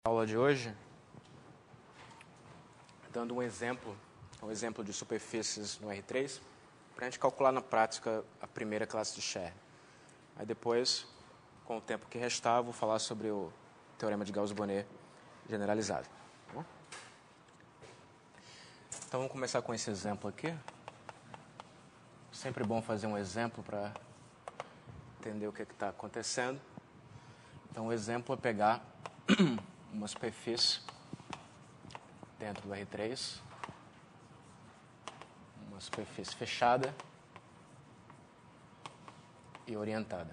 Aula de hoje, dando um exemplo de superfícies no R3, para a gente calcular na prática a primeira classe de Scherr. Aí depois, com o tempo que restar, vou falar sobre o teorema de Gauss-Bonnet generalizado. Tá bom? Então vamos começar com esse exemplo aqui. Sempre bom fazer um exemplo para entender o que está acontecendo. Então o exemplo é pegar uma superfície dentro do R3, uma superfície fechada e orientada.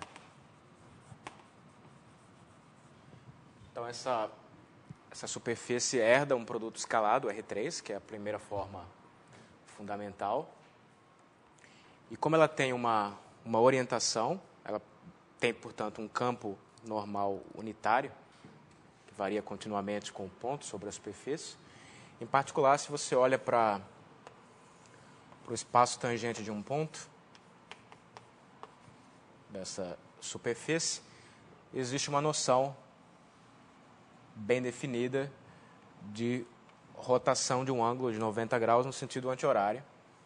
Então essa superfície herda um produto escalado, R3, que é a primeira forma fundamental. E como ela tem uma orientação, ela tem, portanto, um campo normal unitário, que varia continuamente com o ponto sobre a superfície. Em particular, se você olha para o espaço tangente de um ponto dessa superfície, existe uma noção bem definida de rotação de um ângulo de 90 graus no sentido anti-horário,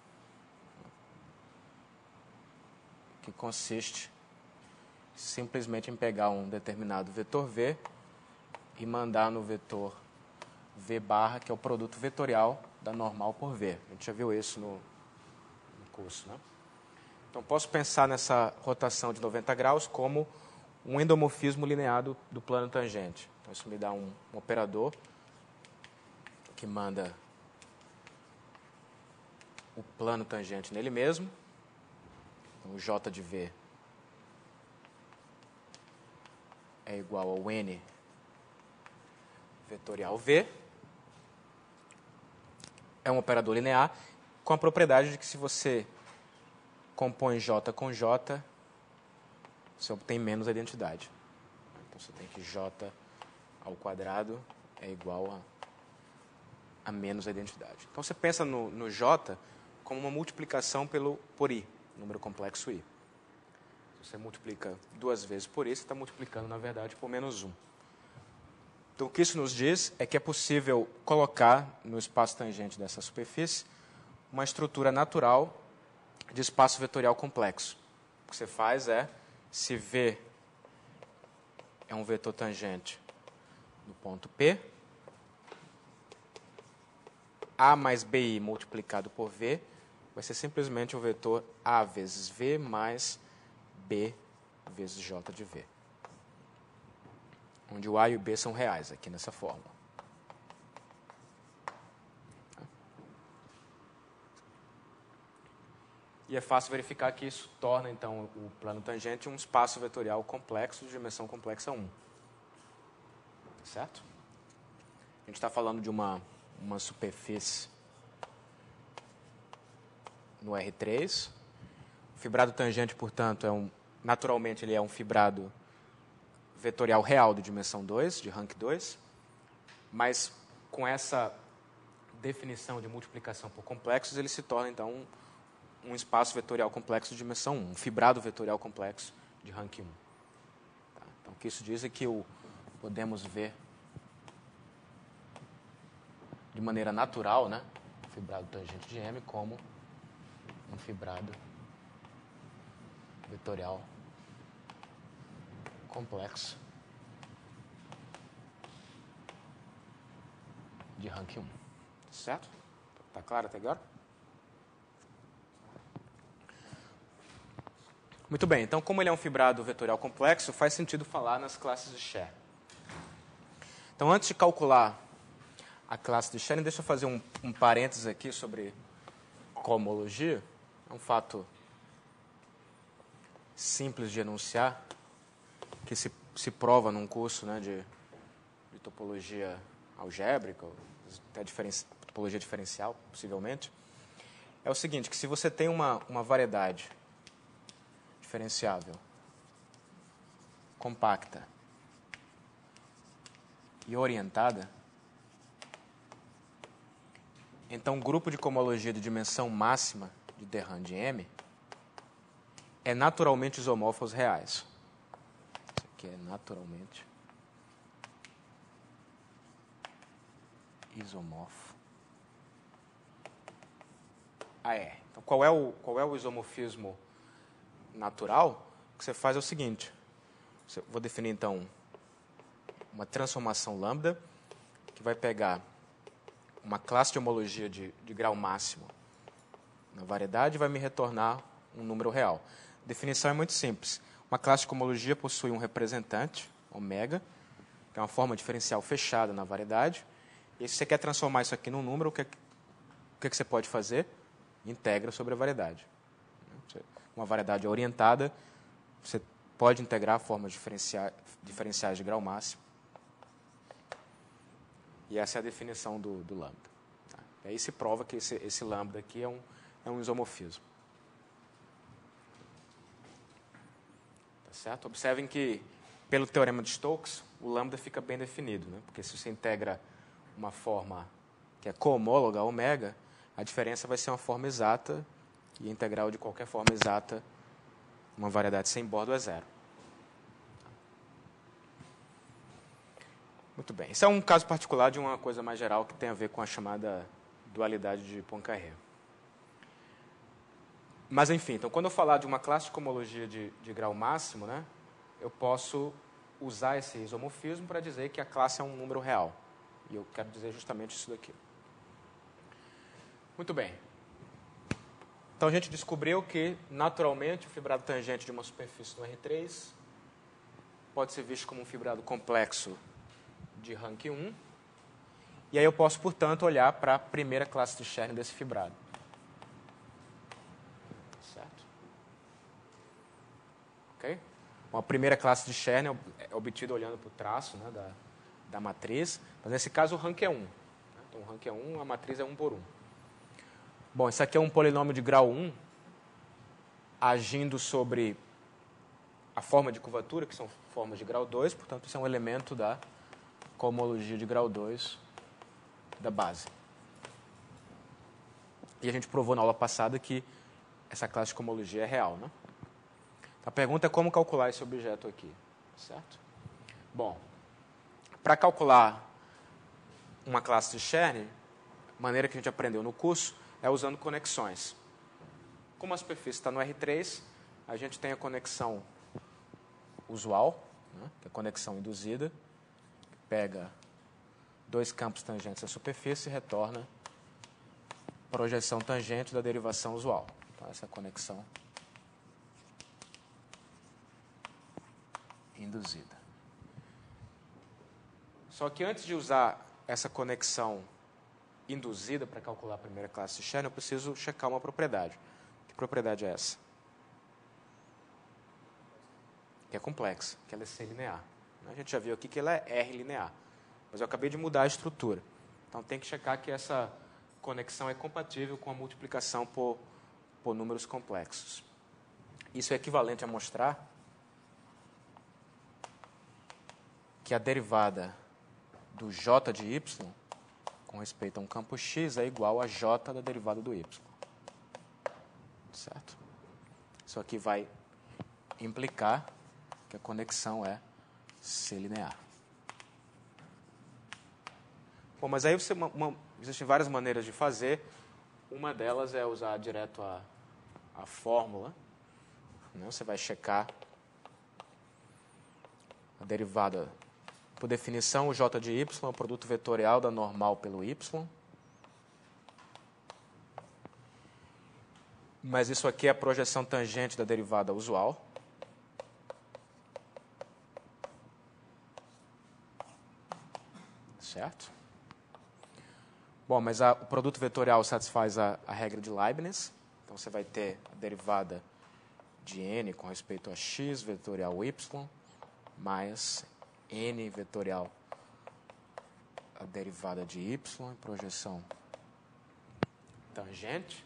que consiste simplesmente em pegar um determinado vetor V e mandar no vetor V barra, que é o produto vetorial da normal por V. A gente já viu isso no curso, né? Então, posso pensar nessa rotação de 90 graus como um endomorfismo linear do plano tangente. Então, isso me dá um operador que manda o plano tangente nele mesmo. Então, o J de V é igual ao N vetorial V. É um operador linear com a propriedade de que se você compõe J com J, você obtém menos a identidade. Então você tem que J ao quadrado é igual a menos a identidade. Então você pensa no J como uma multiplicação por I, número complexo I. Se você multiplica duas vezes por I, você está multiplicando, na verdade, por menos 1. Então, o que isso nos diz é que é possível colocar no espaço tangente dessa superfície uma estrutura natural de espaço vetorial complexo. O que você faz é, se V é um vetor tangente no ponto P, A mais BI multiplicado por V vai ser simplesmente o vetor A vezes V mais B vezes J de V. Onde o A e o B são reais aqui nessa fórmula. E é fácil verificar que isso torna, então, o plano tangente um espaço vetorial complexo de dimensão complexa 1. Certo? A gente está falando de uma superfície no R3. O fibrado tangente, portanto, naturalmente ele é um fibrado vetorial real de dimensão 2, de rank 2, mas com essa definição de multiplicação por complexos, ele se torna, então, um espaço vetorial complexo de dimensão 1, um fibrado vetorial complexo de rank 1. Tá? Então, o que isso diz é que podemos ver de maneira natural, né, o fibrado tangente de M como um fibrado vetorial complexo de rank 1. Certo? Está claro até agora? Muito bem, então como ele é um fibrado vetorial complexo, faz sentido falar nas classes de Scherr. Então antes de calcular a classe de Scherr, deixa eu fazer um parênteses aqui sobre cohomologia. É um fato simples de enunciar, que se prova num curso, né, de topologia algébrica, até topologia diferencial, possivelmente. É o seguinte, que se você tem uma variedade diferenciável compacta e orientada, então o grupo de cohomologia de dimensão máxima de Derrand de M é naturalmente isomorfo aos reais. Isso aqui é naturalmente isomorfo. Então, qual é o isomorfismo natural? O que você faz é o seguinte. Vou definir, então, uma transformação lambda, que vai pegar uma classe de homologia de grau máximo na variedade e vai me retornar um número real. A definição é muito simples. Uma classe de homologia possui um representante, ômega, que é uma forma diferencial fechada na variedade. E se você quer transformar isso aqui num número, o que você pode fazer? Integra sobre a variedade. Uma variedade orientada, você pode integrar formas diferenciais de grau máximo. E essa é a definição do lambda. Tá? E aí se prova que esse lambda aqui é um isomorfismo. Tá certo? Observem que, pelo teorema de Stokes, o lambda fica bem definido, né? Porque se você integra uma forma que é cohomóloga a ômega, a diferença vai ser uma forma exata, e a integral de qualquer forma exata, uma variedade sem bordo, é zero. Muito bem. Esse é um caso particular de uma coisa mais geral que tem a ver com a chamada dualidade de Poincare. Mas, enfim, então, quando eu falar de uma classe de cohomologia de grau máximo, né, eu posso usar esse isomorfismo para dizer que a classe é um número real. E eu quero dizer justamente isso daqui. Muito bem. Então, a gente descobriu que, naturalmente, o fibrado tangente de uma superfície no R3 pode ser visto como um fibrado complexo de rank 1. E aí eu posso, portanto, olhar para a primeira classe de Chern desse fibrado. Certo? Ok? Bom, a primeira classe de Chern é obtida olhando para o traço, né, da matriz. Mas, nesse caso, o rank é 1. Né? Então, o rank é 1, a matriz é 1 por 1. Bom, isso aqui é um polinômio de grau 1, agindo sobre a forma de curvatura, que são formas de grau 2, portanto, isso é um elemento da cohomologia de grau 2 da base. E a gente provou na aula passada que essa classe de cohomologia é real, né? A pergunta é como calcular esse objeto aqui, certo? Bom, para calcular uma classe de Chern, a maneira que a gente aprendeu no curso é usando conexões. Como a superfície está no R3, a gente tem a conexão usual, né, que é a conexão induzida, que pega dois campos tangentes à superfície e retorna projeção tangente da derivação usual. Então, essa é a conexão induzida. Só que antes de usar essa conexão induzida para calcular a primeira classe de Chern, eu preciso checar uma propriedade. Que propriedade é essa? Que é complexa, que ela é C linear. A gente já viu aqui que ela é R linear, mas eu acabei de mudar a estrutura. Então tem que checar que essa conexão é compatível com a multiplicação por números complexos. Isso é equivalente a mostrar que a derivada do J de Y com respeito a um campo X é igual a J da derivada do Y. Certo? Isso aqui vai implicar que a conexão é C linear. Bom, mas aí existem várias maneiras de fazer. Uma delas é usar direto a fórmula. Né? Você vai checar a derivada. Por definição, o J de Y é o produto vetorial da normal pelo Y. Mas isso aqui é a projeção tangente da derivada usual. Certo? Bom, mas o produto vetorial satisfaz a regra de Leibniz. Então, você vai ter a derivada de n com respeito a x vetorial y, mais n vetorial a derivada de y em projeção tangente.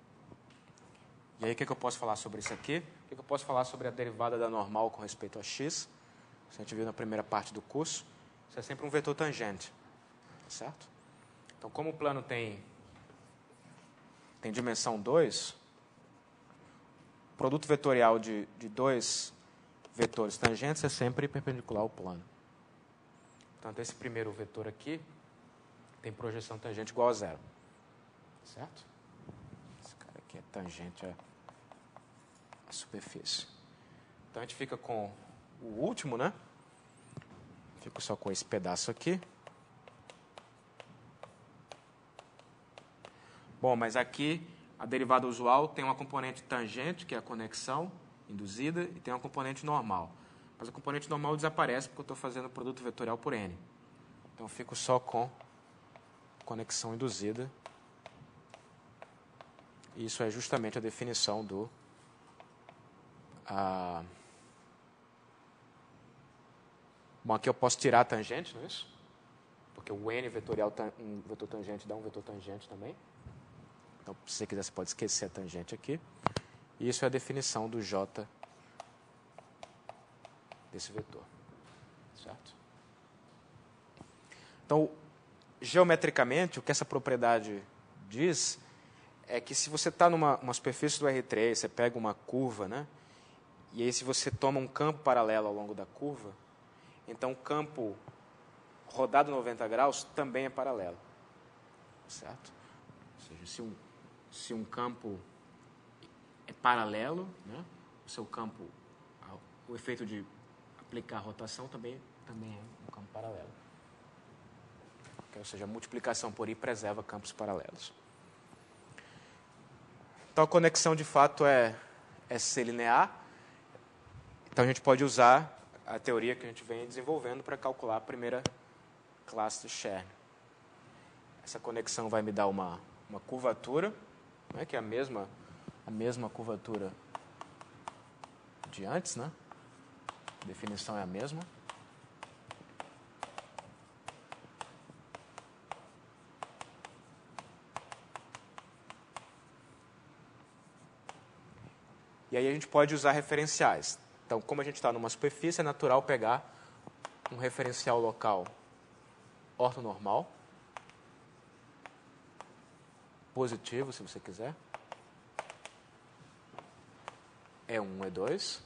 E aí, o que eu posso falar sobre isso aqui? O que eu posso falar sobre a derivada da normal com respeito a x? Isso a gente viu na primeira parte do curso. Isso é sempre um vetor tangente. Certo? Então, como o plano tem dimensão 2, o produto vetorial de dois vetores tangentes é sempre perpendicular ao plano. Portanto, esse primeiro vetor aqui tem projeção tangente igual a zero. Certo? Esse cara aqui é tangente à superfície. Então a gente fica com o último, né? Fico só com esse pedaço aqui. Bom, mas aqui a derivada usual tem uma componente tangente, que é a conexão induzida, e tem uma componente normal. Mas a componente normal desaparece porque eu estou fazendo o produto vetorial por n. Então eu fico só com conexão induzida. E isso é justamente a definição do... Bom, aqui eu posso tirar a tangente, não é isso? Porque o n vetorial, um vetor tangente dá um vetor tangente também. Então, se você quiser, você pode esquecer a tangente aqui. E isso é a definição do J desse vetor. Certo? Então, geometricamente, o que essa propriedade diz é que se você está numa superfície do R3, você pega uma curva, né? E aí se você toma um campo paralelo ao longo da curva, então o campo rodado 90 graus também é paralelo. Certo? Ou seja, se um campo é paralelo, né? O seu campo, o efeito de aplicar a rotação também é um campo paralelo. Ou seja, a multiplicação por I preserva campos paralelos. Então, a conexão, de fato, é C-linear. Então, a gente pode usar a teoria que a gente vem desenvolvendo para calcular a primeira classe de Chern. Essa conexão vai me dar uma curvatura, né, que é a mesma curvatura de antes, né? A definição é a mesma. E aí a gente pode usar referenciais. Então, como a gente está numa superfície, é natural pegar um referencial local ortonormal, positivo, se você quiser. E1, E2.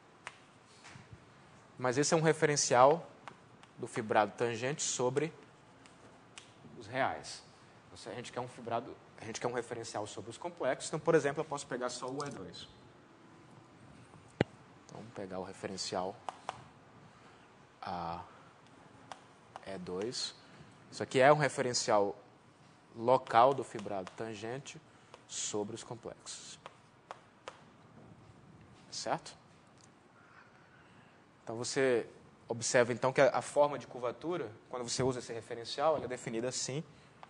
Mas esse é um referencial do fibrado tangente sobre os reais. Então, a gente quer um referencial sobre os complexos. Então, por exemplo, eu posso pegar só o E2. Então, vamos pegar o referencial a E2. Isso aqui é um referencial local do fibrado tangente sobre os complexos. Certo? Então, você observa, então, que a forma de curvatura, quando você usa esse referencial, ela é definida assim.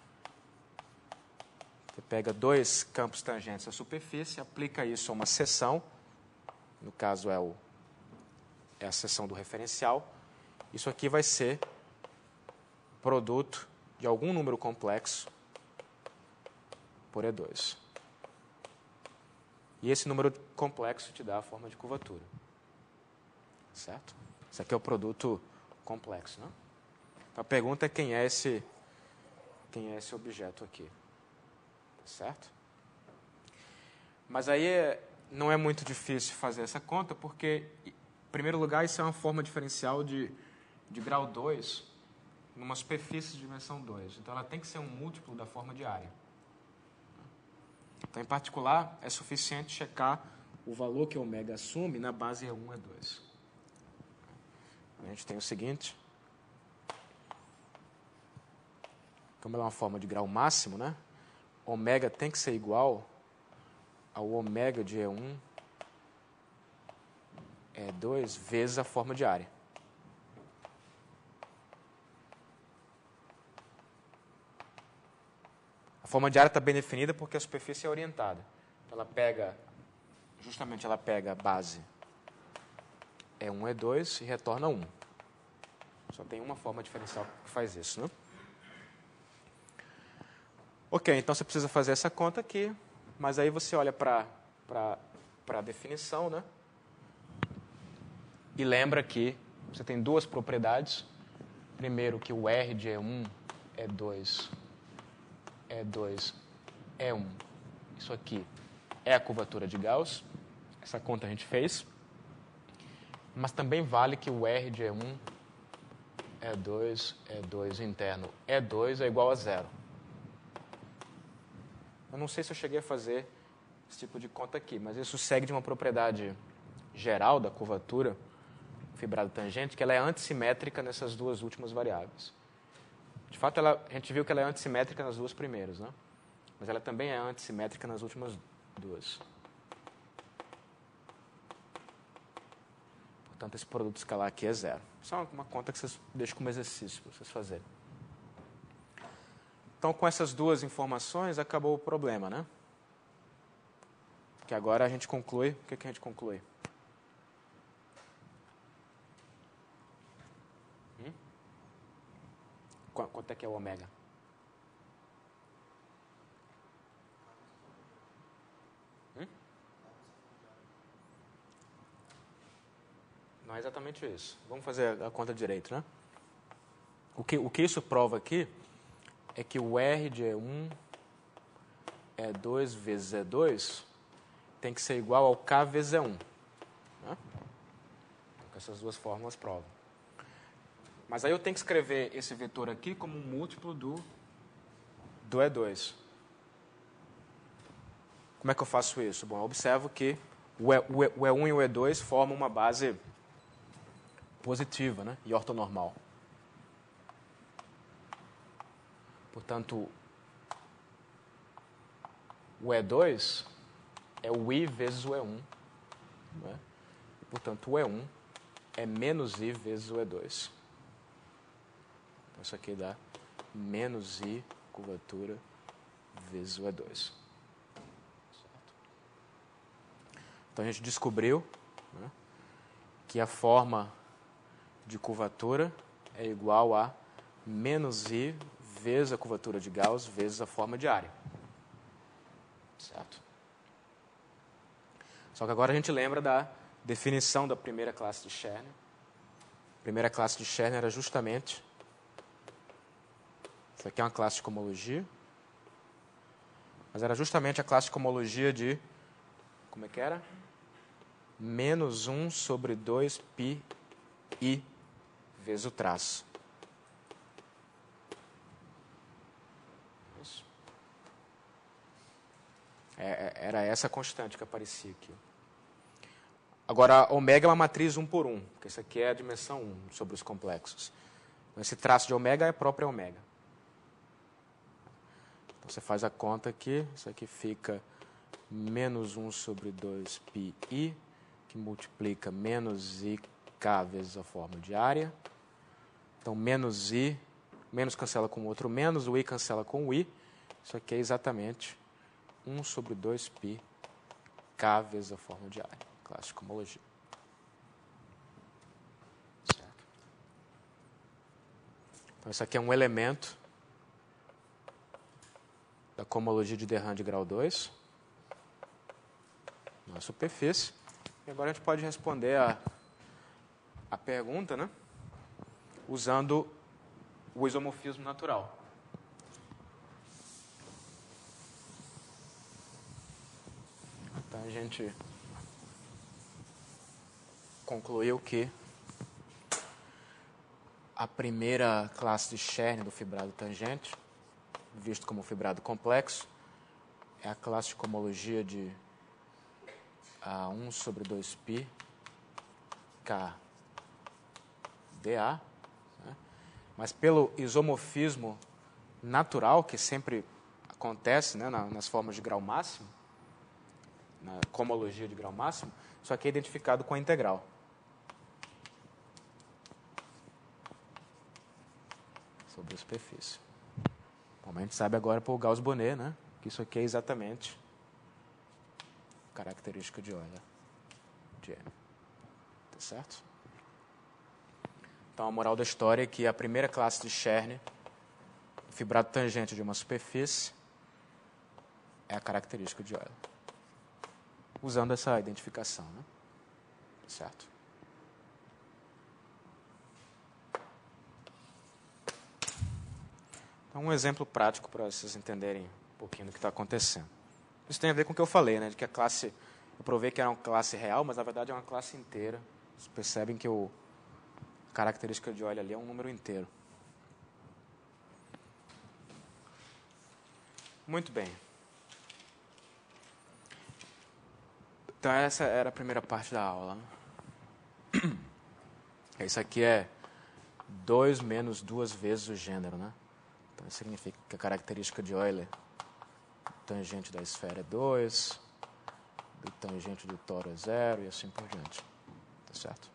Você pega dois campos tangentes à superfície, aplica isso a uma seção, no caso é a seção do referencial. Isso aqui vai ser produto de algum número complexo por E2. E esse número complexo te dá a forma de curvatura. Certo? Isso aqui é o produto complexo, né? Então, a pergunta é quem é esse objeto aqui. Certo? Mas aí não é muito difícil fazer essa conta, porque, em primeiro lugar, isso é uma forma diferencial de grau 2 numa superfície de dimensão 2. Então, ela tem que ser um múltiplo da forma de área. Então, em particular, é suficiente checar o valor que ω assume na base E1 e E2. A gente tem o seguinte. Como ela é uma forma de grau máximo, né? Ω tem que ser igual ao ω de E1 E2 vezes a forma de área. A forma de área está bem definida porque a superfície é orientada. Então, ela pega a base E1 E2 e retorna 1. Só tem uma forma diferencial que faz isso, né? Ok, então você precisa fazer essa conta aqui, mas aí você olha para a definição, né? E lembra que você tem duas propriedades. Primeiro, que o R de E1, E2, E1, isso aqui é a curvatura de Gauss. Essa conta a gente fez. Mas também vale que o R de E1 E2, E2 interno, E2 é igual a zero. Eu não sei se eu cheguei a fazer esse tipo de conta aqui, mas isso segue de uma propriedade geral da curvatura fibrado tangente, que ela é antissimétrica nessas duas últimas variáveis. De fato, a gente viu que ela é antissimétrica nas duas primeiras, né? Mas ela também é antissimétrica nas últimas duas. Portanto, esse produto escalar aqui é zero. Só uma conta que vocês deixam como exercício para vocês fazerem. Então, com essas duas informações, acabou o problema, né? Que agora a gente conclui. O que a gente conclui? Quanto é que é o ômega? Não é exatamente isso. Vamos fazer a conta direito, né? O que isso prova aqui é que o R de E1 E2 vezes E2 tem que ser igual ao K vezes E1. Né? Essas duas fórmulas provam. Mas aí eu tenho que escrever esse vetor aqui como um múltiplo do E2. Como é que eu faço isso? Bom, eu observo que o E1 e o E2 formam uma base positiva, né? E ortonormal. Portanto, o E2 é o I vezes o E1. Né? E, portanto, o E1 é menos I vezes o E2. Então, isso aqui dá menos I curvatura vezes o E2. Certo? Então, a gente descobriu, né, que a forma de curvatura é igual a menos I vezes a curvatura de Gauss vezes a forma de área. Certo? Só que agora a gente lembra da definição da primeira classe de Scherner. A primeira classe de Scherner era justamente... Isso aqui é uma classe de cohomologia. Mas era justamente a classe de cohomologia de... Como é que era? Menos 1 sobre 2 πi I vezes o traço. Isso. Era essa a constante que aparecia aqui. Agora, ômega é uma matriz 1 por 1, porque isso aqui é a dimensão 1 sobre os complexos. Então, esse traço de ômega é próprio ômega. Então, você faz a conta aqui, isso aqui fica menos 1 sobre 2 πi I, que multiplica menos IK vezes a forma de área. Então, menos I, menos cancela com o outro menos, o I cancela com o I. Isso aqui é exatamente 1 sobre 2 π K vezes a forma de área. Classe de cohomologia. Certo? Então, isso aqui é um elemento da cohomologia de de Rham de grau 2 na superfície. E agora a gente pode responder a pergunta, né? Usando o isomorfismo natural. Então, a gente concluiu que a primeira classe de Scherner do fibrado tangente, visto como fibrado complexo, é a classe de cohomologia de 1 sobre 2 π K dA. Mas pelo isomorfismo natural, que sempre acontece, né, nas formas de grau máximo, na cohomologia de grau máximo, isso aqui é identificado com a integral. Sobre a superfície. Como a gente sabe agora por Gauss-Bonnet, né, que isso aqui é exatamente característica de Euler de M. Tá certo? Então, a moral da história é que a primeira classe de Scherner, o fibrado tangente de uma superfície, é a característica de Euler. Usando essa identificação, né? Certo? Então, um exemplo prático para vocês entenderem um pouquinho do que está acontecendo. Isso tem a ver com o que eu falei, né? De que a classe, eu provei que era uma classe real, mas na verdade é uma classe inteira. Vocês percebem que a característica de Euler ali é um número inteiro. Muito bem. Então, essa era a primeira parte da aula. Isso aqui é 2 menos 2 vezes o gênero, né? Então, isso significa que a característica de Euler, tangente da esfera é 2, do tangente do toro é 0 e assim por diante. Tá certo?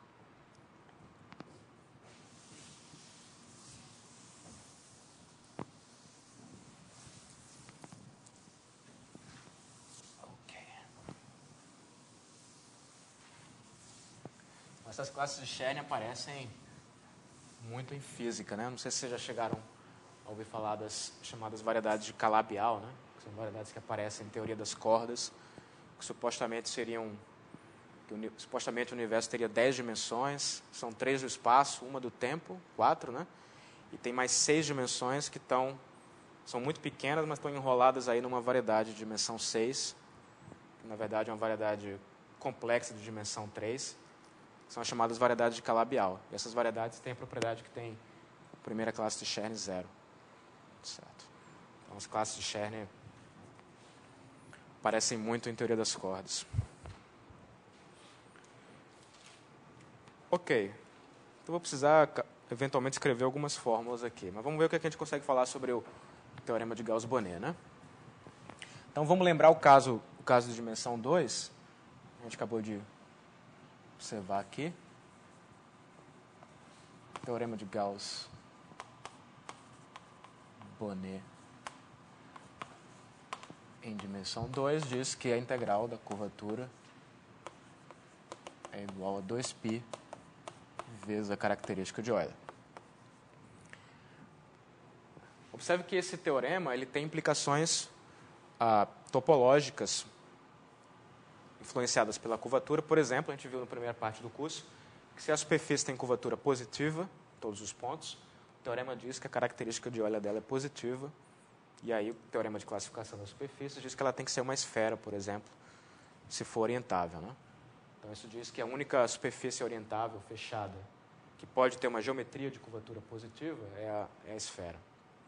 Essas classes de Chern aparecem muito em física, né? Não sei se vocês já chegaram a ouvir falar das chamadas variedades de Calabi-Yau, né? Que são variedades que aparecem em teoria das cordas, que supostamente supostamente o universo teria 10 dimensões, são 3 do espaço, uma do tempo, 4, né? E tem mais 6 dimensões que são muito pequenas, mas estão enroladas aí numa variedade de dimensão 6, que na verdade é uma variedade complexa de dimensão 3. São as chamadas variedades de Calabi-Yau. E essas variedades têm a propriedade que tem a primeira classe de Chern 0. Certo. Então, as classes de Chern aparecem muito em teoria das cordas. Ok. Então, vou precisar, eventualmente, escrever algumas fórmulas aqui. Mas vamos ver o que a gente consegue falar sobre o teorema de Gauss-Bonnet, né? Então, vamos lembrar o caso de dimensão 2. A gente acabou de observar aqui. Teorema de Gauss-Bonnet em dimensão 2 diz que a integral da curvatura é igual a 2π vezes a característica de Euler. Observe que esse teorema ele tem implicações topológicas influenciadas pela curvatura. Por exemplo, a gente viu na primeira parte do curso que se a superfície tem curvatura positiva, em todos os pontos, o teorema diz que a característica de Euler dela é positiva, e aí o teorema de classificação da superfície diz que ela tem que ser uma esfera, por exemplo, se for orientável, né? Então isso diz que a única superfície orientável, fechada, que pode ter uma geometria de curvatura positiva é a esfera.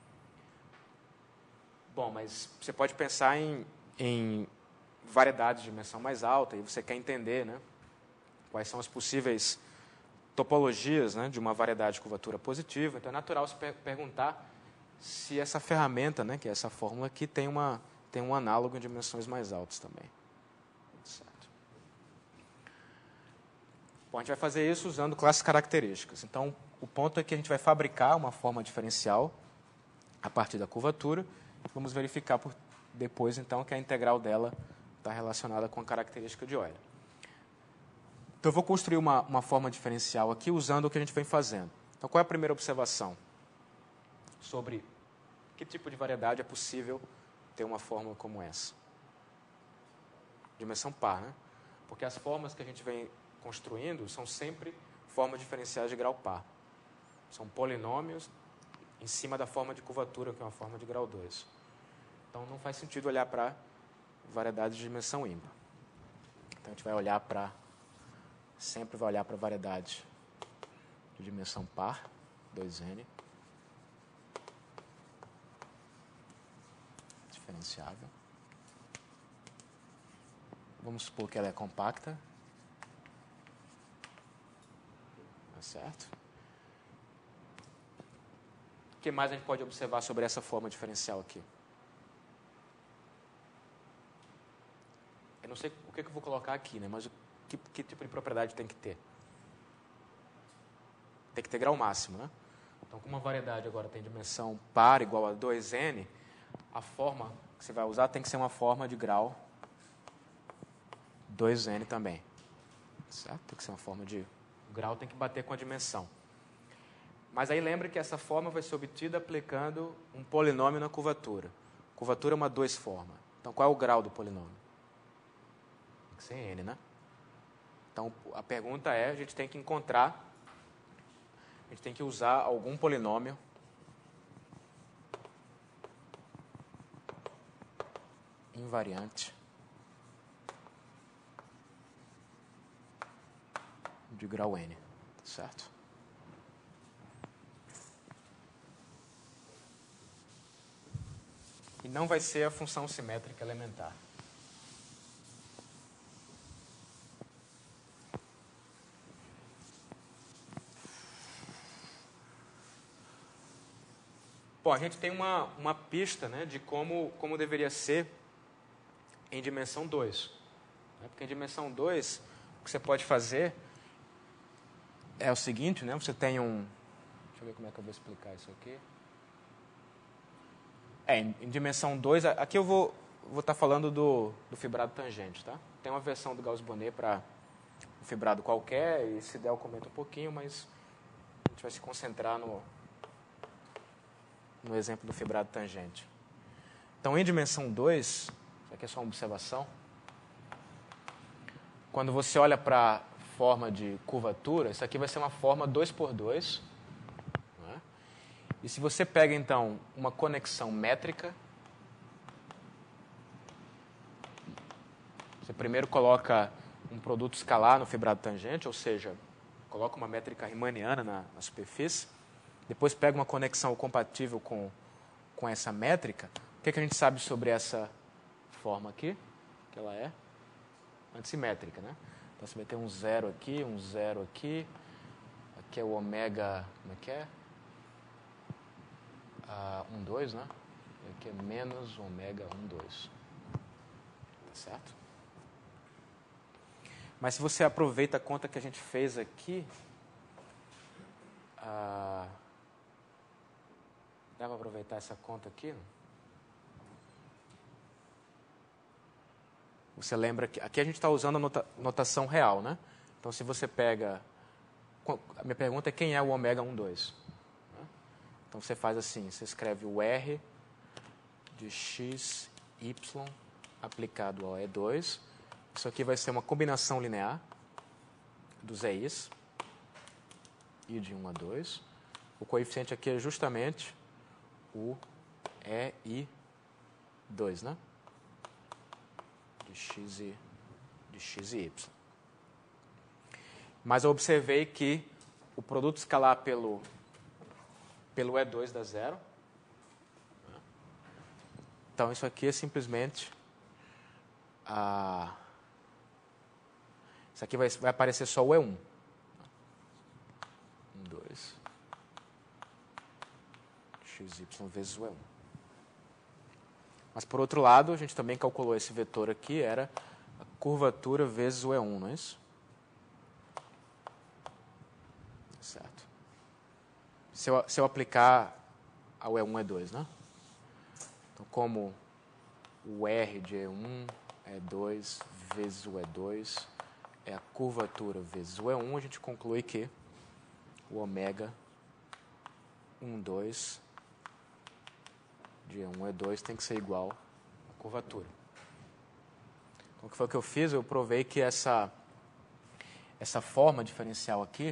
Bom, mas você pode pensar em variedades de dimensão mais alta, e você quer entender, né, quais são as possíveis topologias, né, de uma variedade de curvatura positiva. Então é natural se perguntar se essa ferramenta, né, que é essa fórmula aqui, tem um análogo em dimensões mais altas também. Certo. Bom, a gente vai fazer isso usando classes características. Então, o ponto é que a gente vai fabricar uma forma diferencial a partir da curvatura. Vamos verificar depois, então, que a integral dela está relacionada com a característica de Euler. Então, eu vou construir uma forma diferencial aqui usando o que a gente vem fazendo. Então, qual é a primeira observação? Sobre que tipo de variedade é possível ter uma fórmula como essa? Dimensão par, né? Porque as formas que a gente vem construindo são sempre formas diferenciais de grau par. São polinômios em cima da forma de curvatura, que é uma forma de grau 2. Então, não faz sentido olhar para variedades de dimensão ímpar. Então, a gente vai olhar sempre vai olhar para variedade de dimensão par, 2n, diferenciável. Vamos supor que ela é compacta. Tá certo? O que mais a gente pode observar sobre essa forma diferencial aqui? Eu não sei o que eu vou colocar aqui, né? Mas que tipo de propriedade tem que ter? Tem que ter grau máximo, né? Então, como uma variedade agora tem dimensão par igual a 2n, a forma que você vai usar tem que ser uma forma de grau 2n também. Certo? Tem que ser uma forma de... O grau tem que bater com a dimensão. Mas aí lembre que essa forma vai ser obtida aplicando um polinômio na curvatura. Curvatura é uma 2-forma. Então, qual é o grau do polinômio? Tem que ser n, né? Então, a pergunta é, a gente tem que usar algum polinômio invariante de grau n, certo? e não vai ser a função simétrica elementar. Bom, a gente tem uma pista, né, de como deveria ser em dimensão 2. Porque em dimensão 2, o que você pode fazer é o seguinte, né, você tem um... Deixa eu ver como é que eu vou explicar isso aqui. Em dimensão 2, aqui eu vou estar falando do fibrado tangente, tá? Tem uma versão do Gauss-Bonnet para um fibrado qualquer, e se der eu comento um pouquinho, mas a gente vai se concentrar no exemplo do fibrado tangente. Então, em dimensão 2, isso aqui é só uma observação, quando você olha para a forma de curvatura, isso aqui vai ser uma forma 2x2, né? E se você pega, então, uma conexão métrica, você primeiro coloca um produto escalar no fibrado tangente, ou seja, coloca uma métrica riemanniana na superfície, depois pega uma conexão compatível com essa métrica. O que a gente sabe sobre essa forma aqui? Que ela é antissimétrica, né? Então você vai ter um 0 aqui, um 0 aqui. Aqui é o ômega, como é que é? 1,2, né? Aqui é menos ômega 1,2. Tá certo? Mas se você aproveita a conta que a gente fez aqui, dá para aproveitar essa conta aqui? Você lembra que aqui a gente está usando a notação real, né? Então, se você pega... A minha pergunta é quem é o ômega 1,2? Então, você faz assim, você escreve o R de x, y aplicado ao E2. Isso aqui vai ser uma combinação linear dos EIs, I de 1 a 2. O coeficiente aqui é justamente o EI2, né? De x e y. Mas eu observei que o produto escalar pelo E2 dá 0. Então, isso aqui é simplesmente... Isso aqui vai aparecer só o E1. 1, 2. XY vezes o E1. Mas, por outro lado, a gente também calculou esse vetor aqui, era a curvatura vezes o E1, não é isso? Certo. Se eu aplicar ao E1, E2, né? Então, como o R de E1, E2 vezes o E2 é a curvatura vezes o E1, a gente conclui que o ômega 1,2 de E1, E2 tem que ser igual à curvatura. Então, o que foi que eu fiz? Eu provei que essa forma diferencial aqui,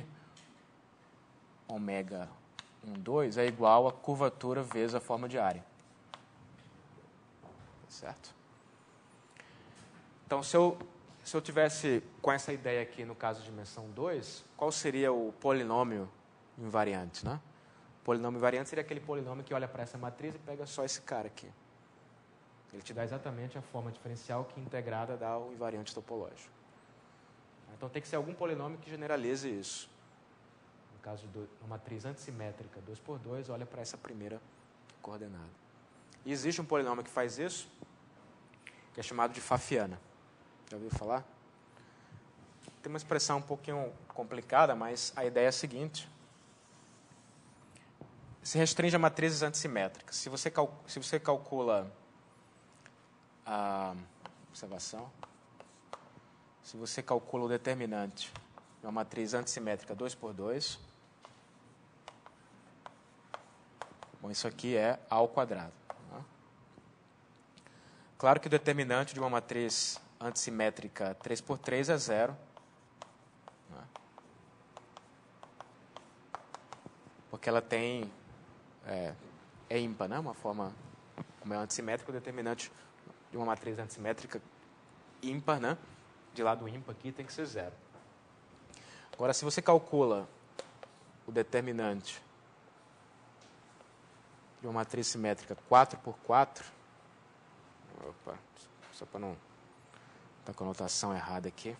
ômega 1,2, é igual à curvatura vezes a forma de área. Certo? Então, se eu tivesse com essa ideia aqui, no caso de dimensão 2, qual seria o polinômio invariante, né? O polinômio invariante seria aquele polinômio que olha para essa matriz e pega só esse cara aqui. Ele te dá exatamente a forma diferencial que integrada dá o invariante topológico. Então, tem que ser algum polinômio que generalize isso. No caso de uma matriz antissimétrica 2x2, olha para essa primeira coordenada. E existe um polinômio que faz isso, que é chamado de Pfaffiana. Já ouviu falar? Tem uma expressão um pouquinho complicada, mas a ideia é a seguinte. Se restringe a matrizes antissimétricas. Se você calcula a observação, se você calcula o determinante de uma matriz antissimétrica 2x2, bom, isso aqui é A ao quadrado. Né? Claro que o determinante de uma matriz antissimétrica 3x3 é 0. Né? Porque ela tem... é ímpar, né? Uma forma... Como é antissimétrica, o determinante de uma matriz antissimétrica ímpar, né? De lado ímpar aqui tem que ser 0. Agora, se você calcula o determinante de uma matriz simétrica 4x4, Opa, só para não estar com a notação errada aqui.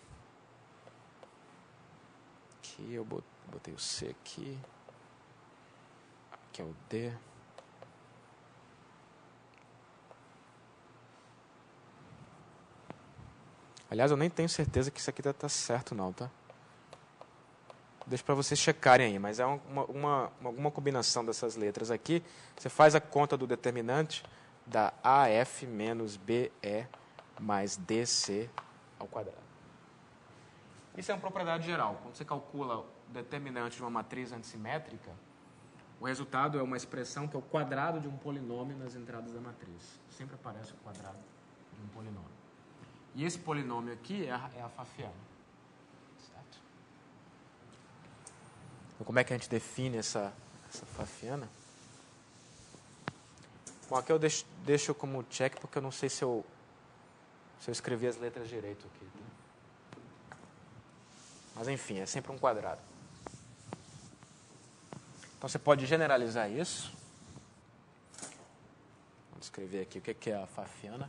Aqui eu botei o C aqui. Aqui é o D. Aliás, eu nem tenho certeza que isso aqui tá certo não, tá? Deixa para vocês checarem aí, mas é alguma combinação dessas letras aqui. Você faz a conta do determinante da AF menos BE mais DC ao quadrado. Isso é uma propriedade geral. Quando você calcula o determinante de uma matriz antissimétrica, o resultado é uma expressão que é o quadrado de um polinômio nas entradas da matriz. Sempre aparece o quadrado de um polinômio. E esse polinômio aqui é a Pfaffiana. Certo? Então, como é que a gente define essa Pfaffiana? Bom, aqui eu deixo como check porque eu não sei se eu escrevi as letras direito aqui. Tá? Mas enfim, é sempre um quadrado. Então você pode generalizar isso. Vamos escrever aqui o que é a Pfaffiana.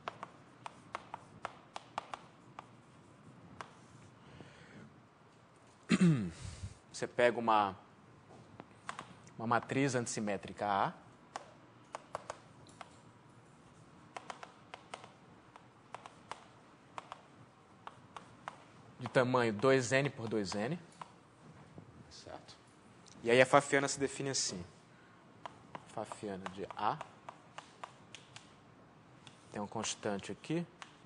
Você pega uma matriz antissimétrica A. De tamanho 2n por 2n. Certo? E aí a Pfaffiana se define assim. Pfaffiana de A. Tem uma constante aqui.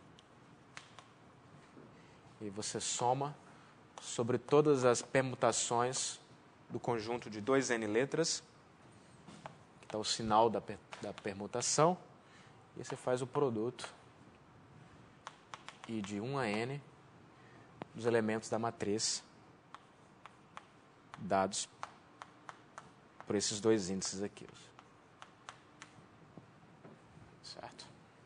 E você soma sobre todas as permutações do conjunto de 2n letras, que está o sinal da permutação, e você faz o produto I de 1 a n dos elementos da matriz dados por esses dois índices aqui. Certo?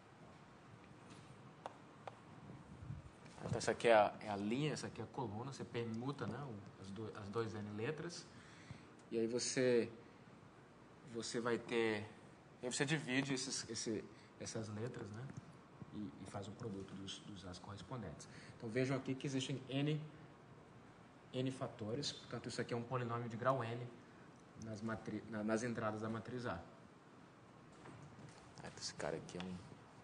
Então, essa aqui é a linha, essa aqui é a coluna. Você permuta, né, as 2n letras. E aí você vai ter... Aí você divide essas letras, né, e faz o produto dos As correspondentes. Então, vejam aqui que existem n fatores. Portanto, isso aqui é um polinômio de grau n nas entradas da matriz A. Esse cara aqui é um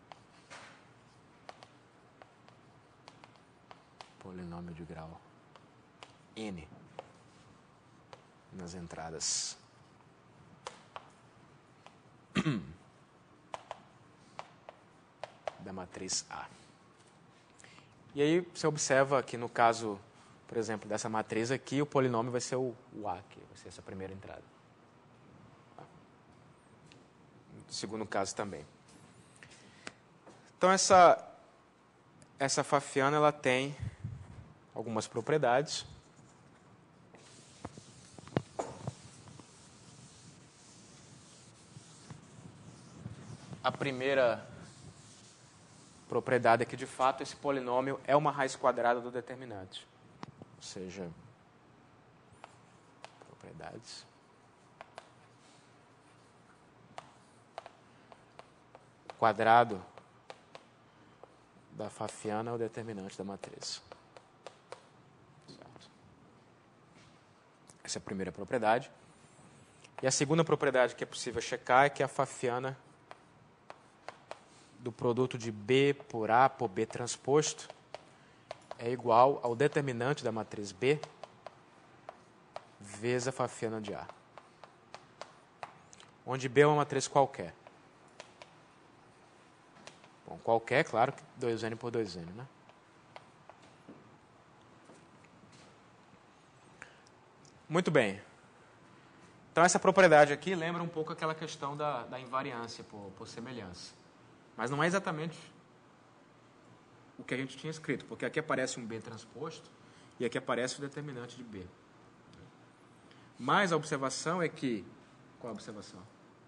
polinômio de grau n nas entradas da matriz A. E aí você observa que no caso, por exemplo, dessa matriz aqui, o polinômio vai ser o A, que vai ser essa primeira entrada. No segundo caso também. Então essa Pfaffiana, ela tem algumas propriedades. A primeira propriedade é que, de fato, esse polinômio é uma raiz quadrada do determinante. Ou seja, propriedades. O quadrado da Pfaffiana é o determinante da matriz. Certo? Essa é a primeira propriedade. E a segunda propriedade que é possível checar é que a Pfaffiana do produto de B por A por B transposto é igual ao determinante da matriz B vezes a Pfaffiana de A. Onde B é uma matriz qualquer. Bom, qualquer, claro que 2n por 2n, né? Muito bem. Então, essa propriedade aqui lembra um pouco aquela questão da invariância por semelhança. Mas não é exatamente o que a gente tinha escrito, porque aqui aparece um B transposto e aqui aparece o determinante de B. Mas a observação é que... Qual a observação?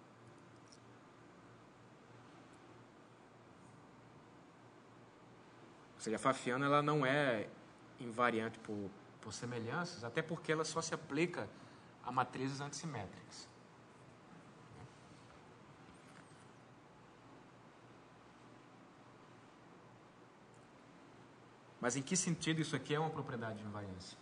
Ou seja, a Pfaffiana, ela não é invariante por semelhanças, até porque ela só se aplica a matrizes antissimétricas. Mas em que sentido isso aqui é uma propriedade de invariância?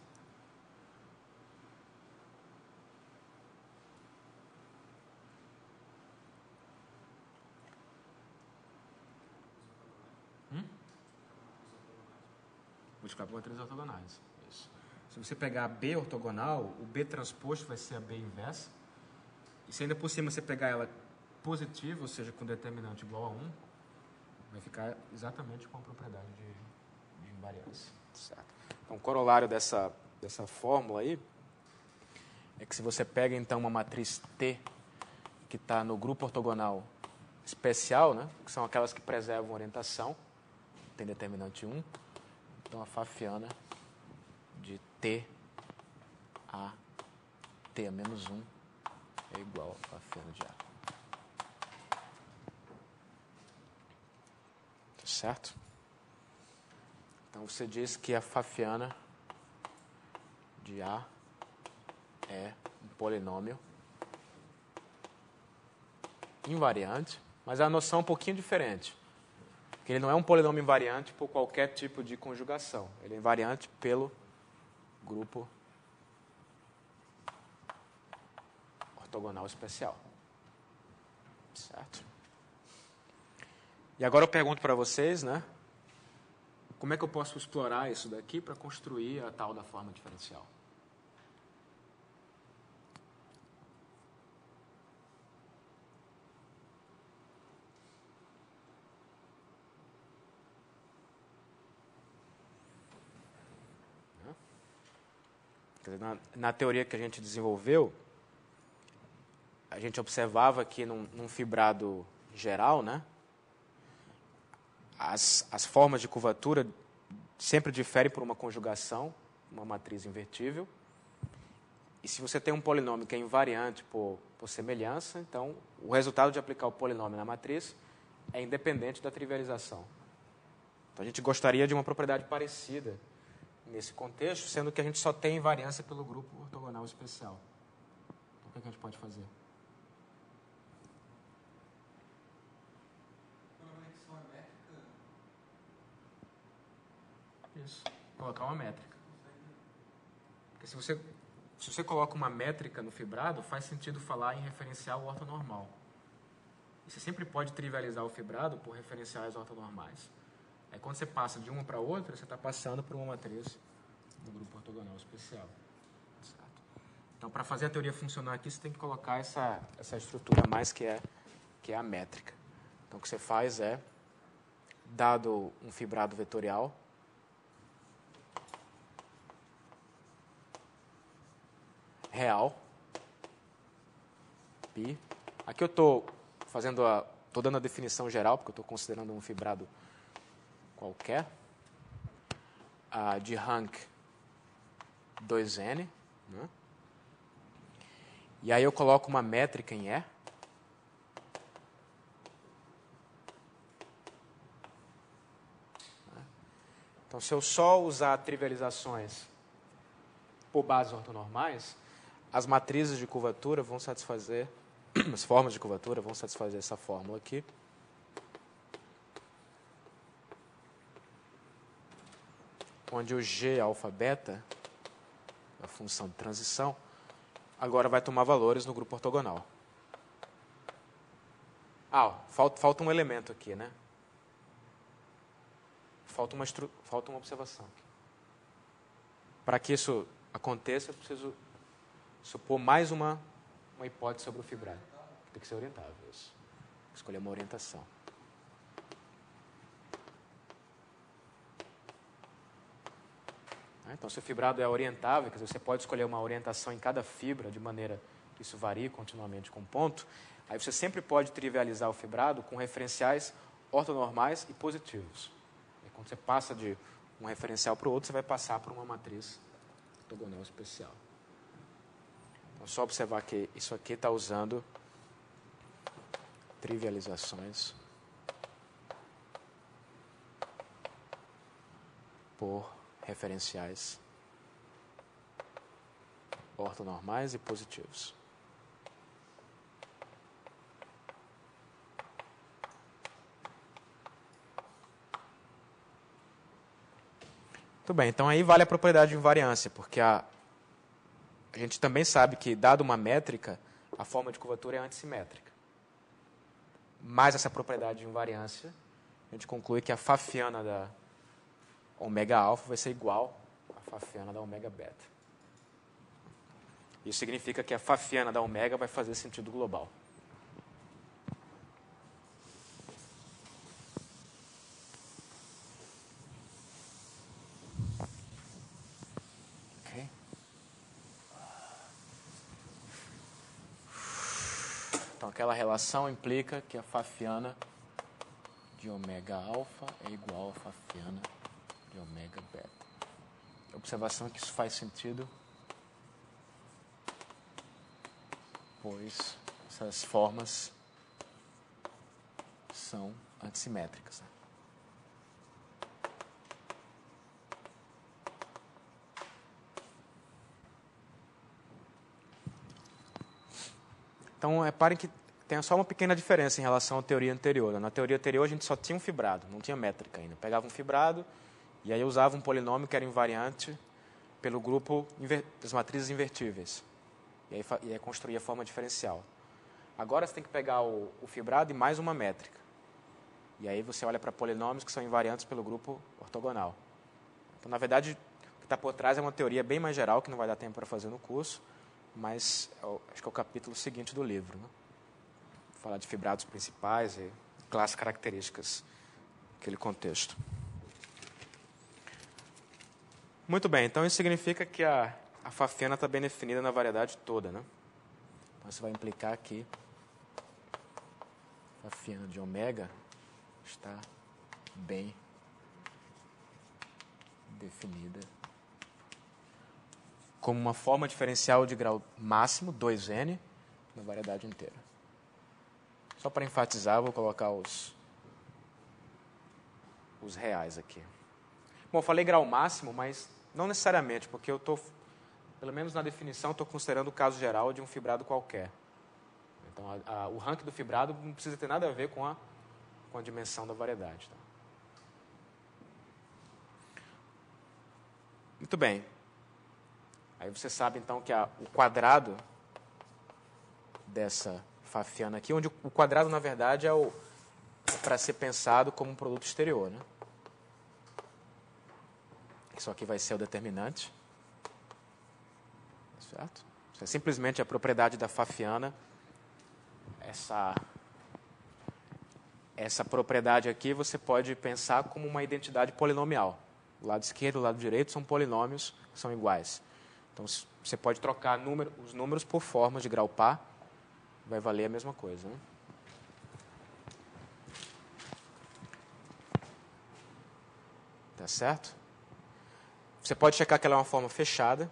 Multiplicar por matrizes ortogonais. Isso. Se você pegar a B ortogonal, o B transposto vai ser a B inversa. E se ainda por cima você pegar ela positiva, ou seja, com determinante igual a 1, vai ficar exatamente com a propriedade de invariância. Certo. Então, o corolário dessa fórmula aí é que se você pega, então, uma matriz T que está no grupo ortogonal especial, né, que são aquelas que preservam orientação, tem determinante 1, então a fafiana de T a T a menos 1 é igual a fafiana de A. Tá certo? Então você diz que a fafiana de A é um polinômio invariante, mas a noção é um pouquinho diferente. Porque ele não é um polinômio invariante por qualquer tipo de conjugação. Ele é invariante pelo grupo ortogonal especial. Certo? E agora eu pergunto para vocês, né? Como é que eu posso explorar isso daqui para construir a tal da forma diferencial? Quer dizer, na teoria que a gente desenvolveu, a gente observava que num fibrado geral, né, as formas de curvatura sempre diferem por uma conjugação, uma matriz invertível. E se você tem um polinômio que é invariante por semelhança, então o resultado de aplicar o polinômio na matriz é independente da trivialização. Então a gente gostaria de uma propriedade parecida nesse contexto, sendo que a gente só tem invariância pelo grupo ortogonal especial. Então, o que a gente pode fazer? Isso. Colocar uma métrica. Porque se você coloca uma métrica no fibrado, faz sentido falar em referencial ortonormal. E você sempre pode trivializar o fibrado por referenciais ortonormais. Aí quando você passa de uma para outra, você está passando por uma matriz do grupo ortogonal especial. Certo? Então, para fazer a teoria funcionar aqui, você tem que colocar essa estrutura a mais que é a métrica. Então, o que você faz é, dado um fibrado vetorial, real, π. Aqui eu estou dando a definição geral, porque eu estou considerando um fibrado qualquer, de rank 2n, né? E aí eu coloco uma métrica em E. Então, se eu só usar trivializações por bases ortonormais, as matrizes de curvatura vão satisfazer, as formas de curvatura vão satisfazer essa fórmula aqui. Onde o G alfa beta, a função de transição, agora vai tomar valores no grupo ortogonal. Falta um elemento aqui, né? Falta uma observação aqui. Para que isso aconteça, eu preciso supor mais uma hipótese sobre o fibrado. Tem que ser orientável. Isso. Escolher uma orientação. Então, se o fibrado é orientável, quer dizer, você pode escolher uma orientação em cada fibra, de maneira que isso varie continuamente com ponto, aí você sempre pode trivializar o fibrado com referenciais ortonormais e positivos. E quando você passa de um referencial para o outro, você vai passar por uma matriz ortogonal especial. Então, só observar que isso aqui está usando trivializações por referenciais ortonormais e positivos. Muito bem, então aí vale a propriedade de invariância, porque a gente também sabe que, dado uma métrica, a forma de curvatura é antissimétrica. Mais essa propriedade de invariância, a gente conclui que a fafiana da ômega alfa vai ser igual à fafiana da ômega beta. Isso significa que a fafiana da ômega vai fazer sentido global. Ok? Então, aquela relação implica que a fafiana de ômega alfa é igual à fafiana de ômega beta. A observação é que isso faz sentido, pois essas formas são antissimétricas. Então, reparem que tem só uma pequena diferença em relação à teoria anterior. Na teoria anterior, a gente só tinha um fibrado, não tinha métrica ainda. Pegava um fibrado e aí usava um polinômio que era invariante pelo grupo das matrizes invertíveis. E aí construía a forma diferencial. Agora você tem que pegar o fibrado e mais uma métrica. E aí você olha para polinômios que são invariantes pelo grupo ortogonal. Então, na verdade, o que está por trás é uma teoria bem mais geral, que não vai dar tempo para fazer no curso, mas acho que é o capítulo seguinte do livro. Né? Vou falar de fibrados principais e classes características daquele contexto. Muito bem, então isso significa que a fafiana está bem definida na variedade toda. Né? Então isso vai implicar que a fafiana de ômega está bem definida como uma forma diferencial de grau máximo, 2n, na variedade inteira. Só para enfatizar, vou colocar os reais aqui. Bom, eu falei grau máximo, mas não necessariamente, porque eu estou, pelo menos na definição, estou considerando o caso geral de um fibrado qualquer. Então, o rank do fibrado não precisa ter nada a ver com a dimensão da variedade. Tá? Muito bem. Aí você sabe, então, que o quadrado dessa fafiana aqui, onde o quadrado, na verdade, é para ser pensado como um produto exterior. Né? Isso aqui vai ser o determinante. Certo? Isso é simplesmente a propriedade da fafiana. Essa propriedade aqui você pode pensar como uma identidade polinomial. O lado esquerdo e o lado direito são polinômios que são iguais. Então, você pode trocar os números por formas de grau par, vai valer a mesma coisa. Né? Tá certo? Você pode checar que ela é uma forma fechada.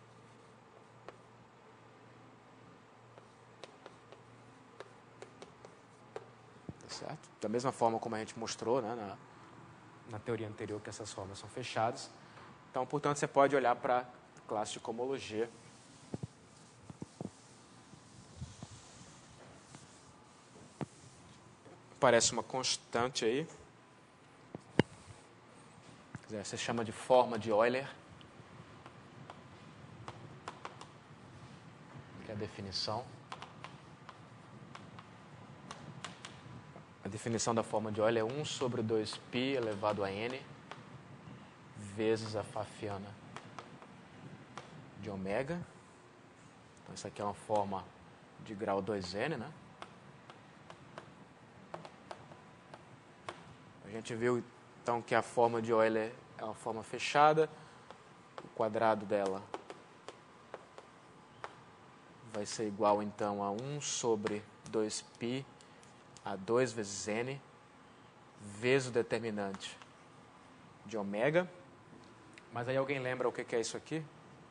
Tá certo? Da mesma forma como a gente mostrou, né, na teoria anterior, que essas formas são fechadas. Então, portanto, você pode olhar para a classe de cohomologia. Parece uma constante aí. Você chama de forma de Euler. Que é a definição. A definição da forma de Euler é 1 sobre 2π elevado a n vezes a fafiana de ômega. Então, isso aqui é uma forma de grau 2n, né? A gente viu, então, que a forma de Euler é uma forma fechada. O quadrado dela vai ser igual, então, a 1 sobre 2π a 2 vezes n vezes o determinante de ômega. Mas aí alguém lembra o que é isso aqui?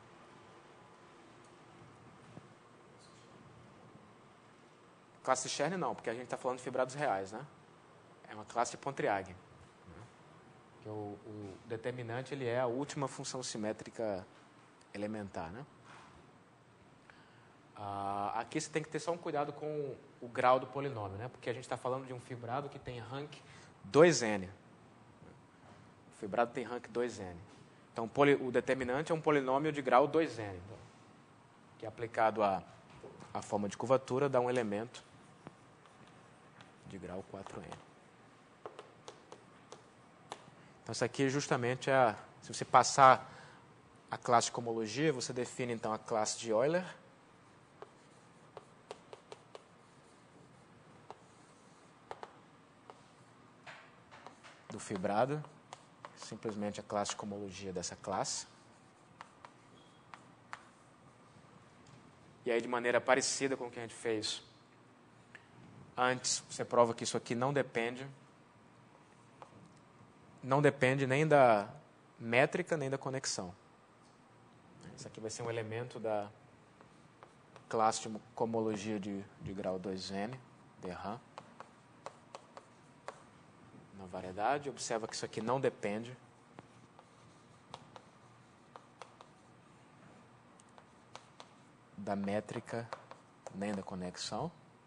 Classe de Chern não, porque a gente está falando de fibrados reais, né? É uma classe de Pontryagin. Que o determinante ele é a última função simétrica elementar, né? Aqui você tem que ter só um cuidado com o grau do polinômio, né? Porque a gente está falando de um fibrado que tem rank 2n. O fibrado tem rank 2n. Então, o determinante é um polinômio de grau 2n, que aplicado à forma de curvatura dá um elemento de grau 4n. Então, isso aqui justamente é se você passar a classe de cohomologia, você define então a classe de Euler. Do fibrado, simplesmente a classe de cohomologia dessa classe. E aí, de maneira parecida com o que a gente fez antes, você prova que isso aqui não depende nem da métrica, nem da conexão. Isso aqui vai ser um elemento da classe de cohomologia de grau 2n, Derram. Na variedade, observa que isso aqui não depende da métrica nem da conexão.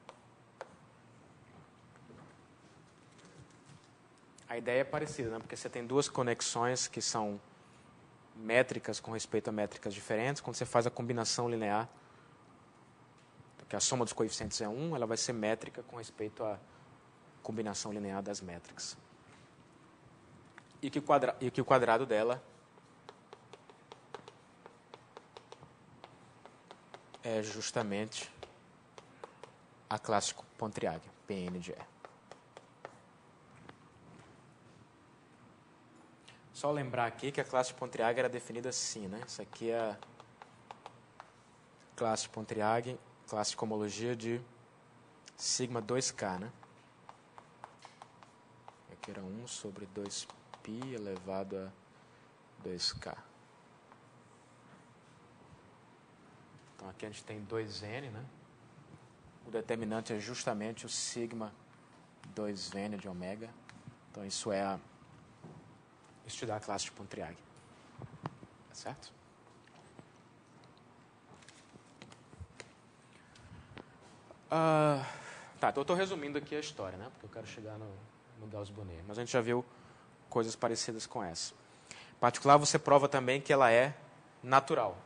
A ideia é parecida, né? Porque você tem duas conexões que são métricas com respeito a métricas diferentes. Quando você faz a combinação linear, porque a soma dos coeficientes é 1, ela vai ser métrica com respeito à combinação linear das métricas. E que o quadrado dela é justamente a classe de Pontryagin, Pn de E. Só lembrar aqui que a classe de Pontryagin era definida assim, né? Isso aqui é a classe de Pontryagin, classe de cohomologia de sigma 2k, né? Aqui era 1 sobre 2π elevado a 2k. Então aqui a gente tem 2n, né? O determinante é justamente o sigma 2n de ômega. Então isso é estudar a classe de Pontryagin. Tá certo? Tá, então eu estou resumindo aqui a história, né? Porque eu quero chegar no Gauss-Bonnet. Mas a gente já viu coisas parecidas com essa. Em particular, você prova também que ela é natural.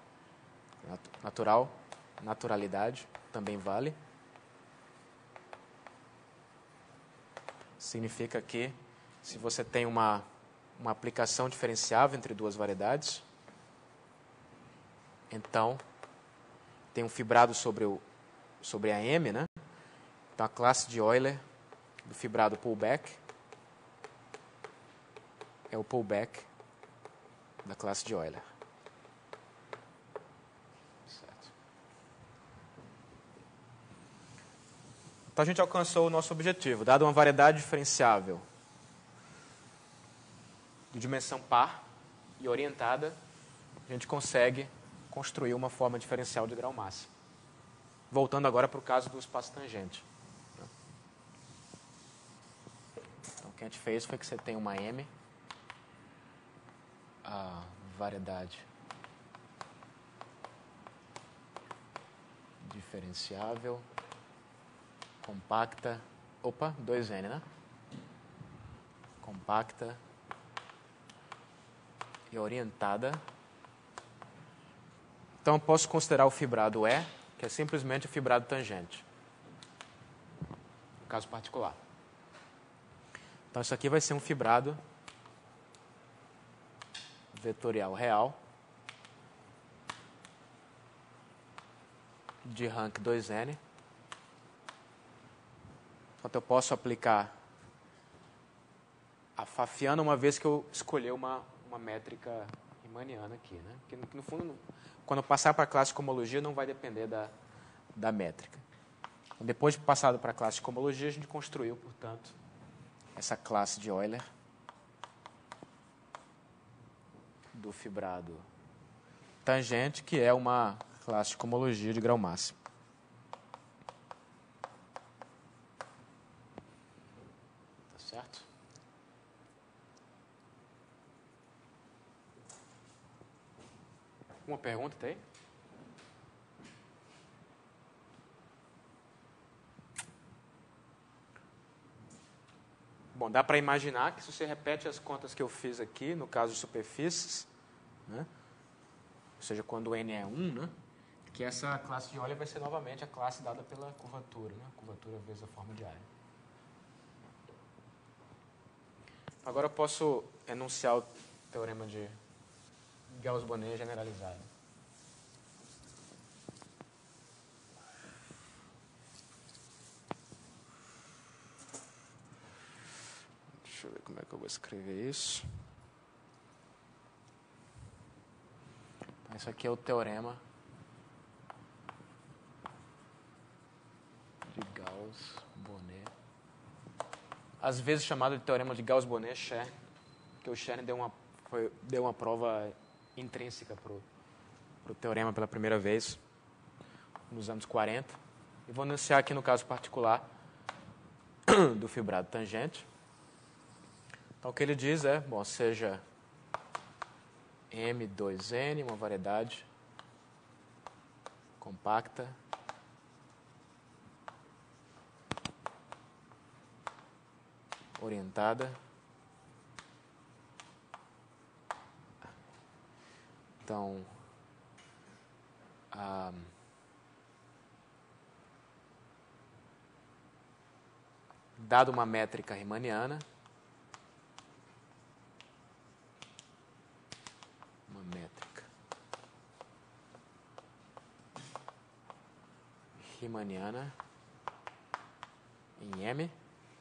Naturalidade, também vale. Significa que se você tem uma aplicação diferenciável entre duas variedades, então tem um fibrado sobre a M, né? Então a classe de Euler do fibrado pullback é o pullback da classe de Euler. Certo. Então a gente alcançou o nosso objetivo. Dado uma variedade diferenciável de dimensão par e orientada, a gente consegue construir uma forma diferencial de grau máximo. Voltando agora para o caso do espaço tangente. Então, o que a gente fez foi que você tem uma M, a variedade diferenciável, compacta, 2n, né? Compacta e orientada. Então, eu posso considerar o fibrado E, que é simplesmente o fibrado tangente. No caso particular. Então, isso aqui vai ser um fibrado vetorial real de rank 2n. Portanto, eu posso aplicar a Pfaffiana uma vez que eu escolher uma métrica riemanniana aqui, né? Porque, no fundo, quando eu passar para a classe de cohomologia, não vai depender da métrica. Então, depois de passado para a classe de cohomologia, a gente construiu, portanto, essa classe de Euler do fibrado tangente, que é uma classe de cohomologia de grau máximo. Tá certo? Uma pergunta tem? Bom, dá para imaginar que se você repete as contas que eu fiz aqui, no caso de superfícies, né? Ou seja, quando n é 1, né? Que essa classe de Euler vai ser novamente a classe dada pela curvatura, né? Curvatura vezes a forma de área. Agora eu posso enunciar o teorema de Gauss-Bonnet generalizado. Deixa eu ver como é que eu vou escrever isso. Então, isso aqui é o teorema de Gauss-Bonnet. Às vezes chamado de teorema de Gauss-Bonnet-Chern, porque o Chern deu uma prova intrínseca para o teorema pela primeira vez, nos anos 40. E vou enunciar aqui no caso particular do fibrado tangente. Então, o que ele diz é, bom, seja M2N, uma variedade compacta, orientada. Então, dado uma métrica riemanniana, em M,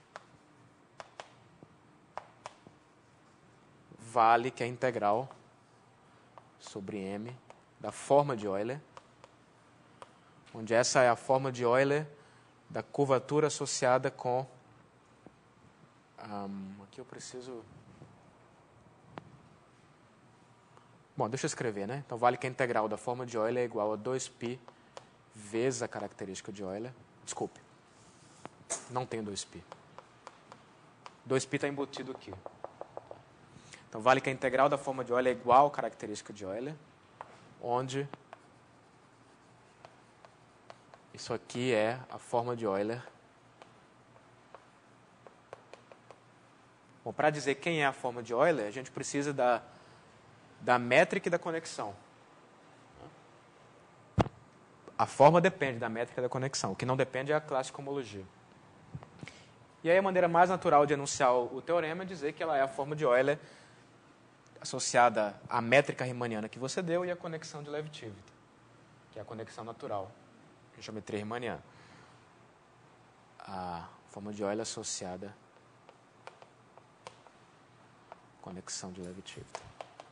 vale que a integral sobre M da forma de Euler, onde essa é a forma de Euler da curvatura associada com... aqui eu preciso... Bom, deixa eu escrever, né? Então, vale que a integral da forma de Euler é igual a 2π vezes a característica de Euler. Desculpe, não tem 2π. 2π está embutido aqui. Então, vale que a integral da forma de Euler é igual à característica de Euler, onde isso aqui é a forma de Euler. Bom, para dizer quem é a forma de Euler, a gente precisa da métrica e da conexão. A forma depende da métrica da conexão. O que não depende é a clássica homologia. E aí a maneira mais natural de enunciar o teorema é dizer que ela é a forma de Euler associada à métrica riemanniana que você deu e à conexão de Lev-Tivit, que é a conexão natural em geometria riemanniana. A forma de Euler associada à conexão de Lev-Tivit.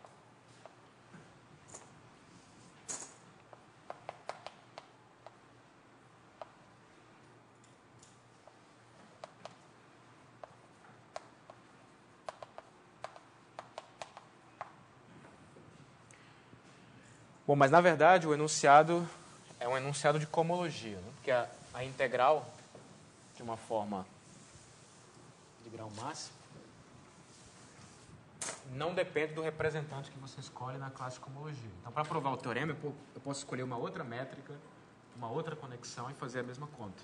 Bom, mas na verdade o enunciado é um enunciado de cohomologia, né? Porque a integral de uma forma de grau máximo não depende do representante que você escolhe na classe de cohomologia. Então, para provar o teorema, eu posso escolher uma outra métrica, uma outra conexão e fazer a mesma conta.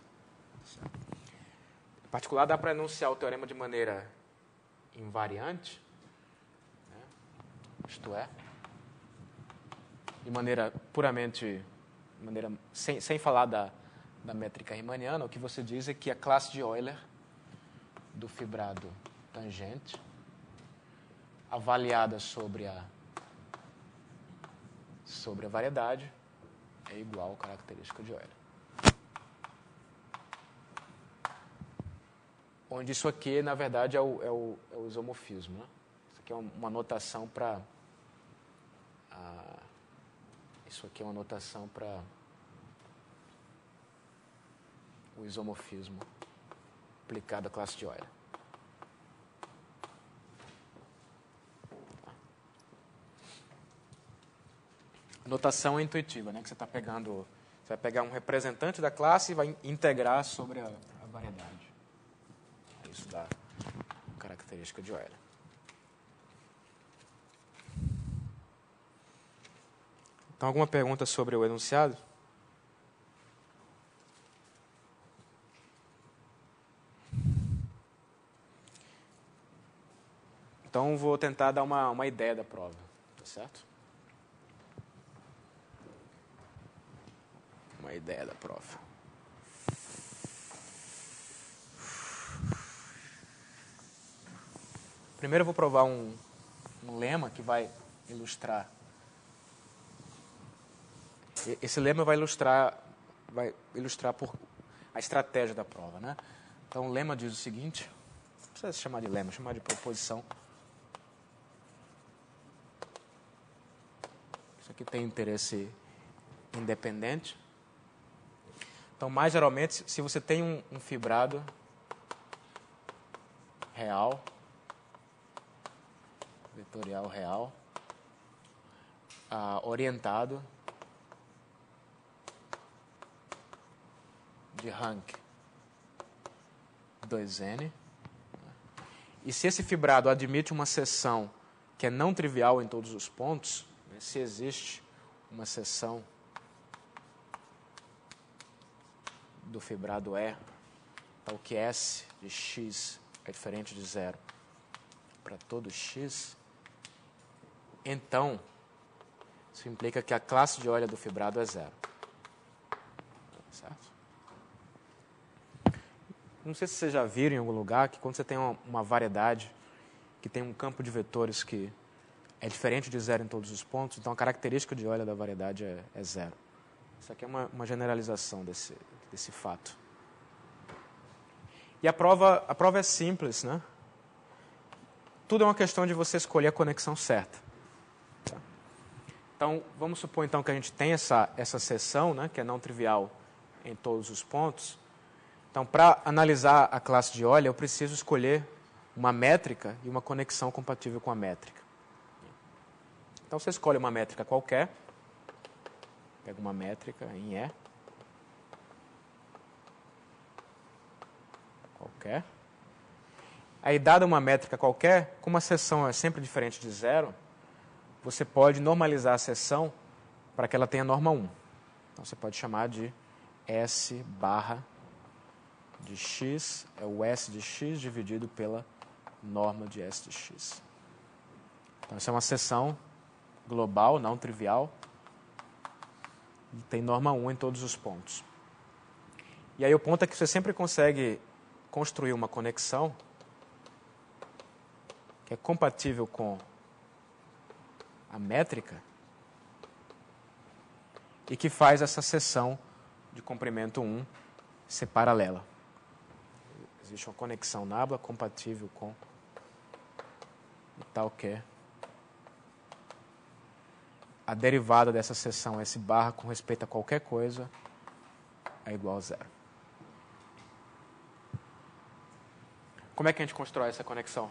Em particular, dá para enunciar o teorema de maneira invariante, né? Isto é, de maneira puramente, sem falar da métrica riemanniana, o que você diz é que a classe de Euler do fibrado tangente, avaliada sobre a variedade, é igual à característica de Euler. Onde isso aqui, na verdade, é o isomorfismo, né? Isso aqui é uma notação para... Isso aqui é uma notação para o isomorfismo aplicado à classe de Euler. A notação é intuitiva, né? Que você está pegando, você vai pegar um representante da classe e vai integrar sobre a variedade. Isso dá a característica de Euler. Então, alguma pergunta sobre o enunciado? Então, vou tentar dar uma ideia da prova, tá certo? uma ideia da prova. Primeiro eu vou provar um lema que vai ilustrar. Esse lema vai ilustrar por a estratégia da prova, né? Então o lema diz o seguinte, não precisa se chamar de lema, chamar de proposição. Isso aqui tem interesse independente. Então, mais geralmente, se você tem um fibrado real, vetorial real, orientado de rank 2n, e se esse fibrado admite uma seção que é não trivial em todos os pontos, né, se existe uma seção do fibrado E, tal que S de x é diferente de zero para todo x, então isso implica que a classe de Euler do fibrado é zero. Certo? Não sei se vocês já viram em algum lugar que quando você tem uma variedade que tem um campo de vetores que é diferente de zero em todos os pontos, então a característica de Euler da variedade é zero. Isso aqui é uma generalização desse fato. E a prova é simples, né? Tudo é uma questão de você escolher a conexão certa. Tá? Então, vamos supor então que a gente tem essa seção, né, que é não trivial em todos os pontos. Então, para analisar a classe de Euler, eu preciso escolher uma métrica e uma conexão compatível com a métrica. Então, você escolhe uma métrica qualquer, pega uma métrica em E, qualquer. Aí, dada uma métrica qualquer, como a seção é sempre diferente de zero, você pode normalizar a seção para que ela tenha norma 1. Então, você pode chamar de S barra de x, é o S de x dividido pela norma de S de x. Então, essa é uma seção global, não trivial, e tem norma 1 em todos os pontos. E aí o ponto é que você sempre consegue construir uma conexão que é compatível com a métrica e que faz essa seção de comprimento 1 ser paralela. Existe uma conexão nábula compatível com tal que a derivada dessa seção S barra com respeito a qualquer coisa é igual a zero. Como é que a gente constrói essa conexão?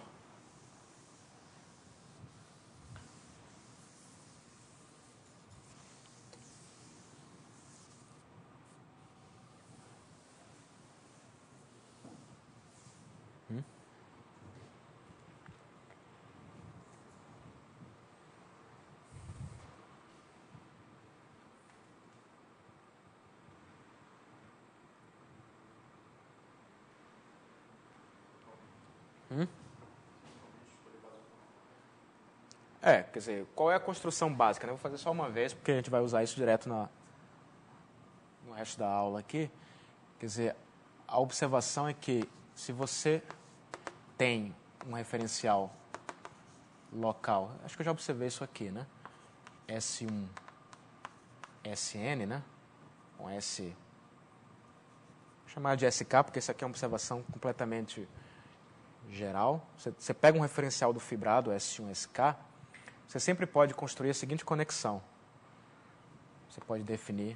Quer dizer, qual é a construção básica? Eu vou fazer só uma vez, porque a gente vai usar isso direto no resto da aula aqui. Quer dizer, a observação é que se você tem um referencial local, acho que eu já observei isso aqui, né? S1, Sn, né? Com S, vou chamar de SK, porque isso aqui é uma observação completamente geral. Você pega um referencial do fibrado, S1, SK, você sempre pode construir a seguinte conexão. Você pode definir.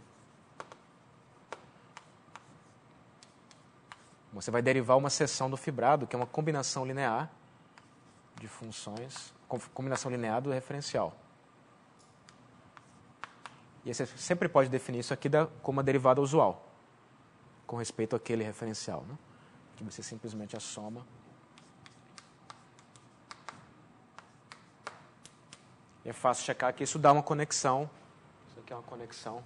Você vai derivar uma seção do fibrado, que é uma combinação linear de funções, combinação linear do referencial. E você sempre pode definir isso aqui como uma derivada usual, com respeito àquele referencial, né? Que você simplesmente a soma. E é fácil checar que isso dá uma conexão. Isso aqui é uma conexão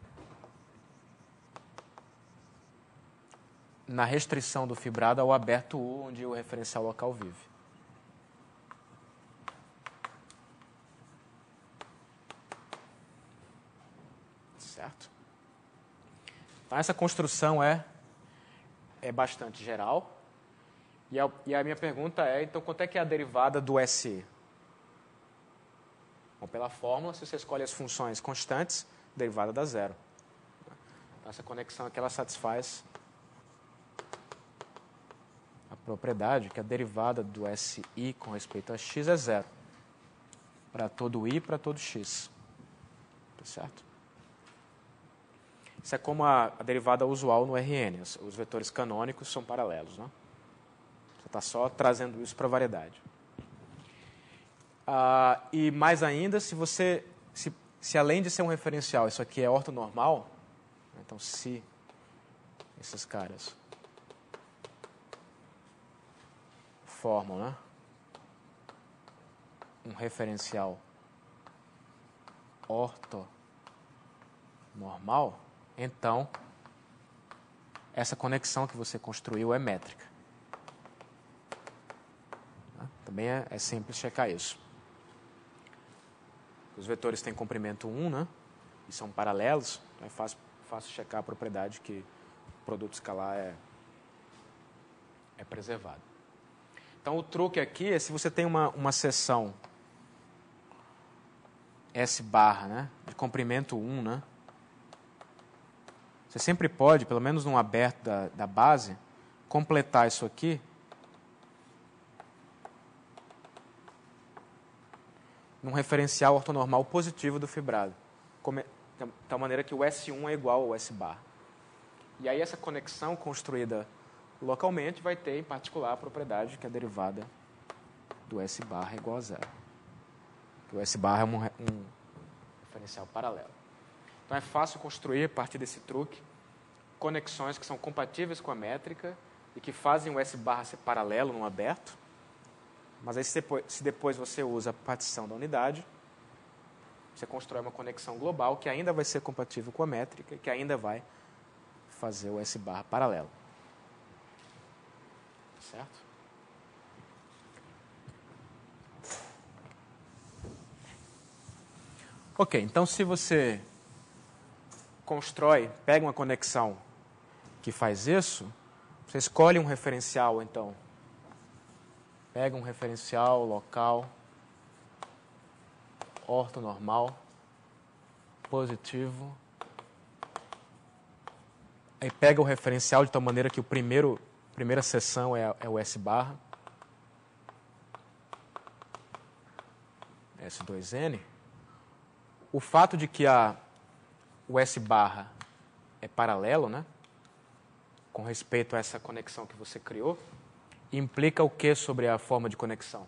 na restrição do fibrado ao aberto U, onde o referencial local vive. Certo? Então, essa construção é bastante geral. E a minha pergunta é, então, quanto é que é a derivada do SE? Bom, pela fórmula, se você escolhe as funções constantes, a derivada dá zero. Então, essa conexão aqui ela satisfaz a propriedade que a derivada do SI com respeito a x é zero. Para todo i e para todo x. Tá certo? Isso é como a derivada usual no RN. Os vetores canônicos são paralelos. Né? Você está só trazendo isso para a variedade. E mais ainda, se além de ser um referencial, isso aqui é ortonormal, então se esses caras formam, né, um referencial ortonormal, então essa conexão que você construiu é métrica. Também é simples checar isso. Os vetores têm comprimento 1, né? E são paralelos, então é fácil checar a propriedade que o produto escalar é preservado. Então, o truque aqui é se você tem uma seção S barra, né, de comprimento 1, né, você sempre pode, pelo menos num aberto da base, completar isso aqui num referencial ortonormal positivo do fibrado, de tal maneira que o S1 é igual ao S bar. E aí essa conexão construída localmente vai ter, em particular, a propriedade que a derivada do S bar é igual a zero. O S bar é um referencial paralelo. Então é fácil construir, a partir desse truque, conexões que são compatíveis com a métrica e que fazem o S bar ser paralelo num aberto. Mas aí, se depois você usa a partição da unidade, você constrói uma conexão global que ainda vai ser compatível com a métrica e que ainda vai fazer o S bar paralelo. Certo? Ok, então se você pega uma conexão que faz isso, você escolhe um referencial, então. Pega um referencial local, ortonormal, positivo. Aí pega o referencial de tal maneira que primeira seção é o S barra. S2N. O fato de que o S barra é paralelo, né, com respeito a essa conexão que você criou, implica o que sobre a forma de conexão?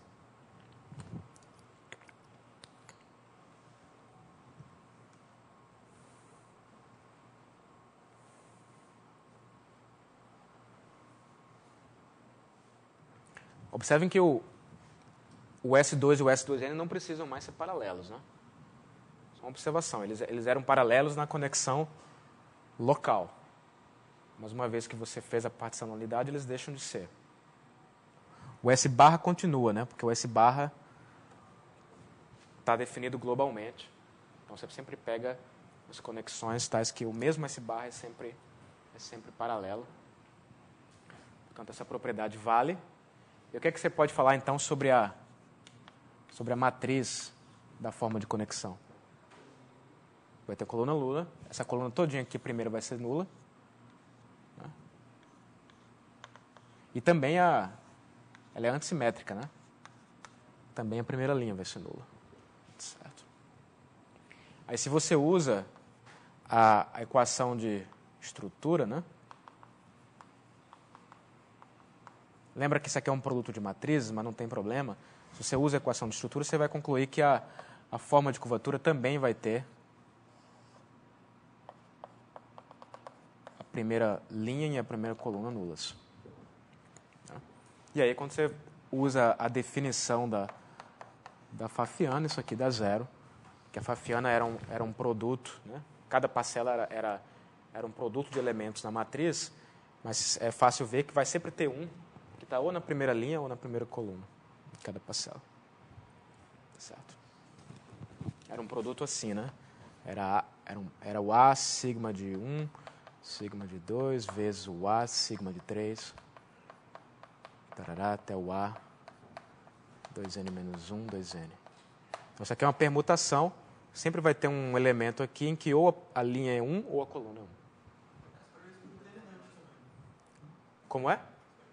Observem que o S2 e o S2N não precisam mais ser paralelos, né? Só uma observação, eles eram paralelos na conexão local. Mas uma vez que você fez a partição da unidade, eles deixam de ser. O S barra continua, né? Porque o S barra está definido globalmente. Então você sempre pega as conexões tais que o mesmo S barra é sempre paralelo. Portanto, essa propriedade vale. E o que é que você pode falar então sobre a matriz da forma de conexão? Vai ter coluna nula. Essa coluna todinha aqui primeiro vai ser nula. Né? E também ela é antissimétrica, né? Também a primeira linha vai ser nula. Certo? Aí se você usa a equação de estrutura, né? Lembra que isso aqui é um produto de matrizes, mas não tem problema. Se você usa a equação de estrutura, você vai concluir que a forma de curvatura também vai ter a primeira linha e a primeira coluna nulas. E aí, quando você usa a definição da Pfaffiana, isso aqui dá zero, que a Pfaffiana era um produto, né? Cada parcela era um produto de elementos na matriz, mas é fácil ver que vai sempre ter um que está ou na primeira linha ou na primeira coluna de cada parcela. Certo? Era um produto assim, né? Era o A sigma de 1, sigma de 2 vezes o A, sigma de 3, tarará, até o A, 2n menos 1, 2n. Então, isso aqui é uma permutação. Sempre vai ter um elemento aqui em que ou a linha é 1 ou a coluna é 1. Como é?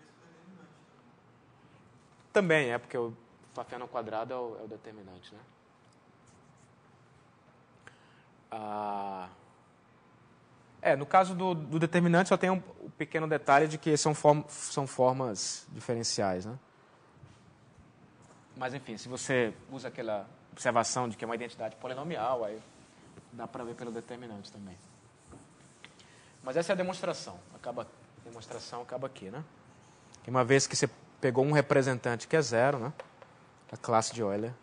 Também é, porque o Pfaffiano ao quadrado é o determinante, né? No caso do determinante, só tem um pequeno detalhe de que são formas diferenciais, né? Mas, enfim, se você usa aquela observação de que é uma identidade polinomial, aí dá para ver pelo determinante também. Mas essa é a demonstração. A demonstração acaba aqui, né? E uma vez que você pegou um representante que é zero, né? A classe de Euler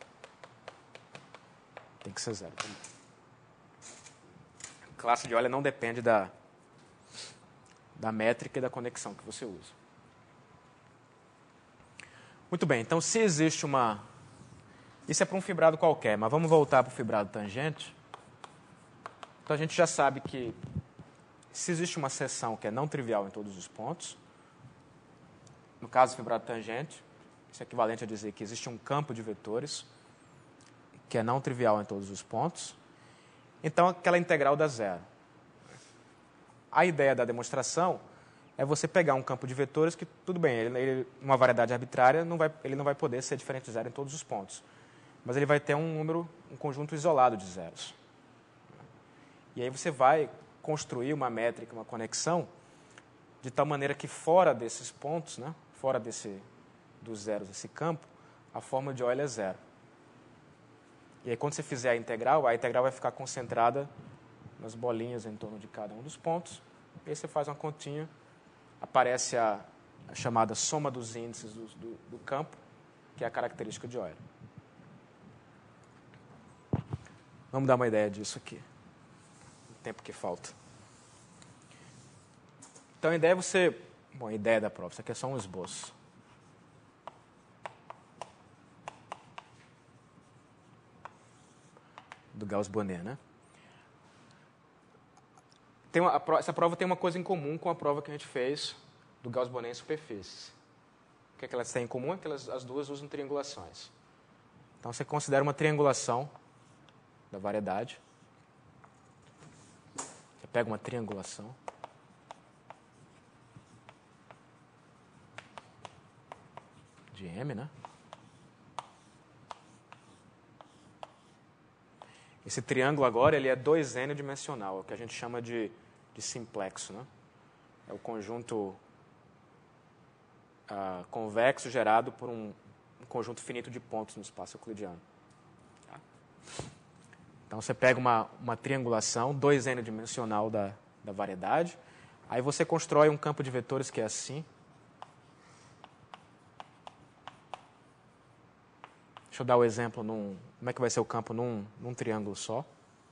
tem que ser zero também. A classe de Euler não depende da métrica e da conexão que você usa. Muito bem, então se existe uma... Isso é para um fibrado qualquer, mas vamos voltar para o fibrado tangente. Então a gente já sabe que se existe uma seção que é não trivial em todos os pontos, no caso do fibrado tangente, isso é equivalente a dizer que existe um campo de vetores que é não trivial em todos os pontos. Então, aquela integral dá zero. A ideia da demonstração é você pegar um campo de vetores que, tudo bem, ele uma variedade arbitrária, ele não vai poder ser diferente de zero em todos os pontos. Mas ele vai ter um conjunto isolado de zeros. E aí você vai construir uma métrica, uma conexão, de tal maneira que fora desses pontos, né, fora dos zeros desse campo, a fórmula de Euler é zero. E aí quando você fizer a integral vai ficar concentrada nas bolinhas em torno de cada um dos pontos. E aí você faz uma continha, aparece a chamada soma dos índices do campo, que é a característica de Euler. Vamos dar uma ideia disso aqui, no tempo que falta. Então a ideia é você... Bom, a ideia da prova, isso aqui é só um esboço. Do Gauss-Bonnet, né? Essa prova tem uma coisa em comum com a prova que a gente fez do Gauss-Bonnet em superfícies. O que é que elas têm em comum? É que as duas usam triangulações. Então, você considera uma triangulação da variedade. Você pega uma triangulação. De M, né? Esse triângulo agora ele é 2n dimensional, é o que a gente chama de simplexo, né? É o conjunto convexo gerado por um conjunto finito de pontos no espaço euclidiano. Tá? Então você pega uma triangulação 2n dimensional da variedade, aí você constrói um campo de vetores que é assim. Deixa eu dar o exemplo como é que vai ser o campo num triângulo só.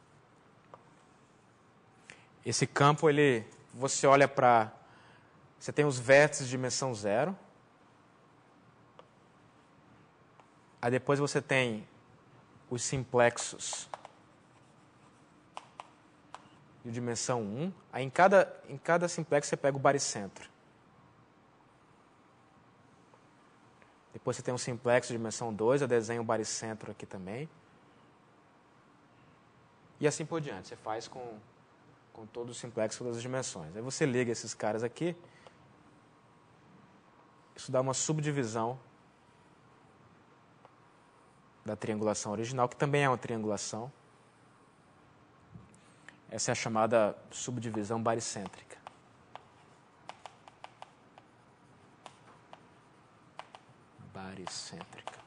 Esse campo, você olha para... Você tem os vértices de dimensão zero. Aí depois você tem os simplexos de dimensão 1. Aí em cada simplexo você pega o baricentro. Depois você tem um simplexo de dimensão 2, eu desenho o baricentro aqui também. E assim por diante. Você faz com todos os simplexos, todas as dimensões. Aí você liga esses caras aqui. Isso dá uma subdivisão da triangulação original, que também é uma triangulação. Essa é a chamada subdivisão baricêntrica. Baricêntrica.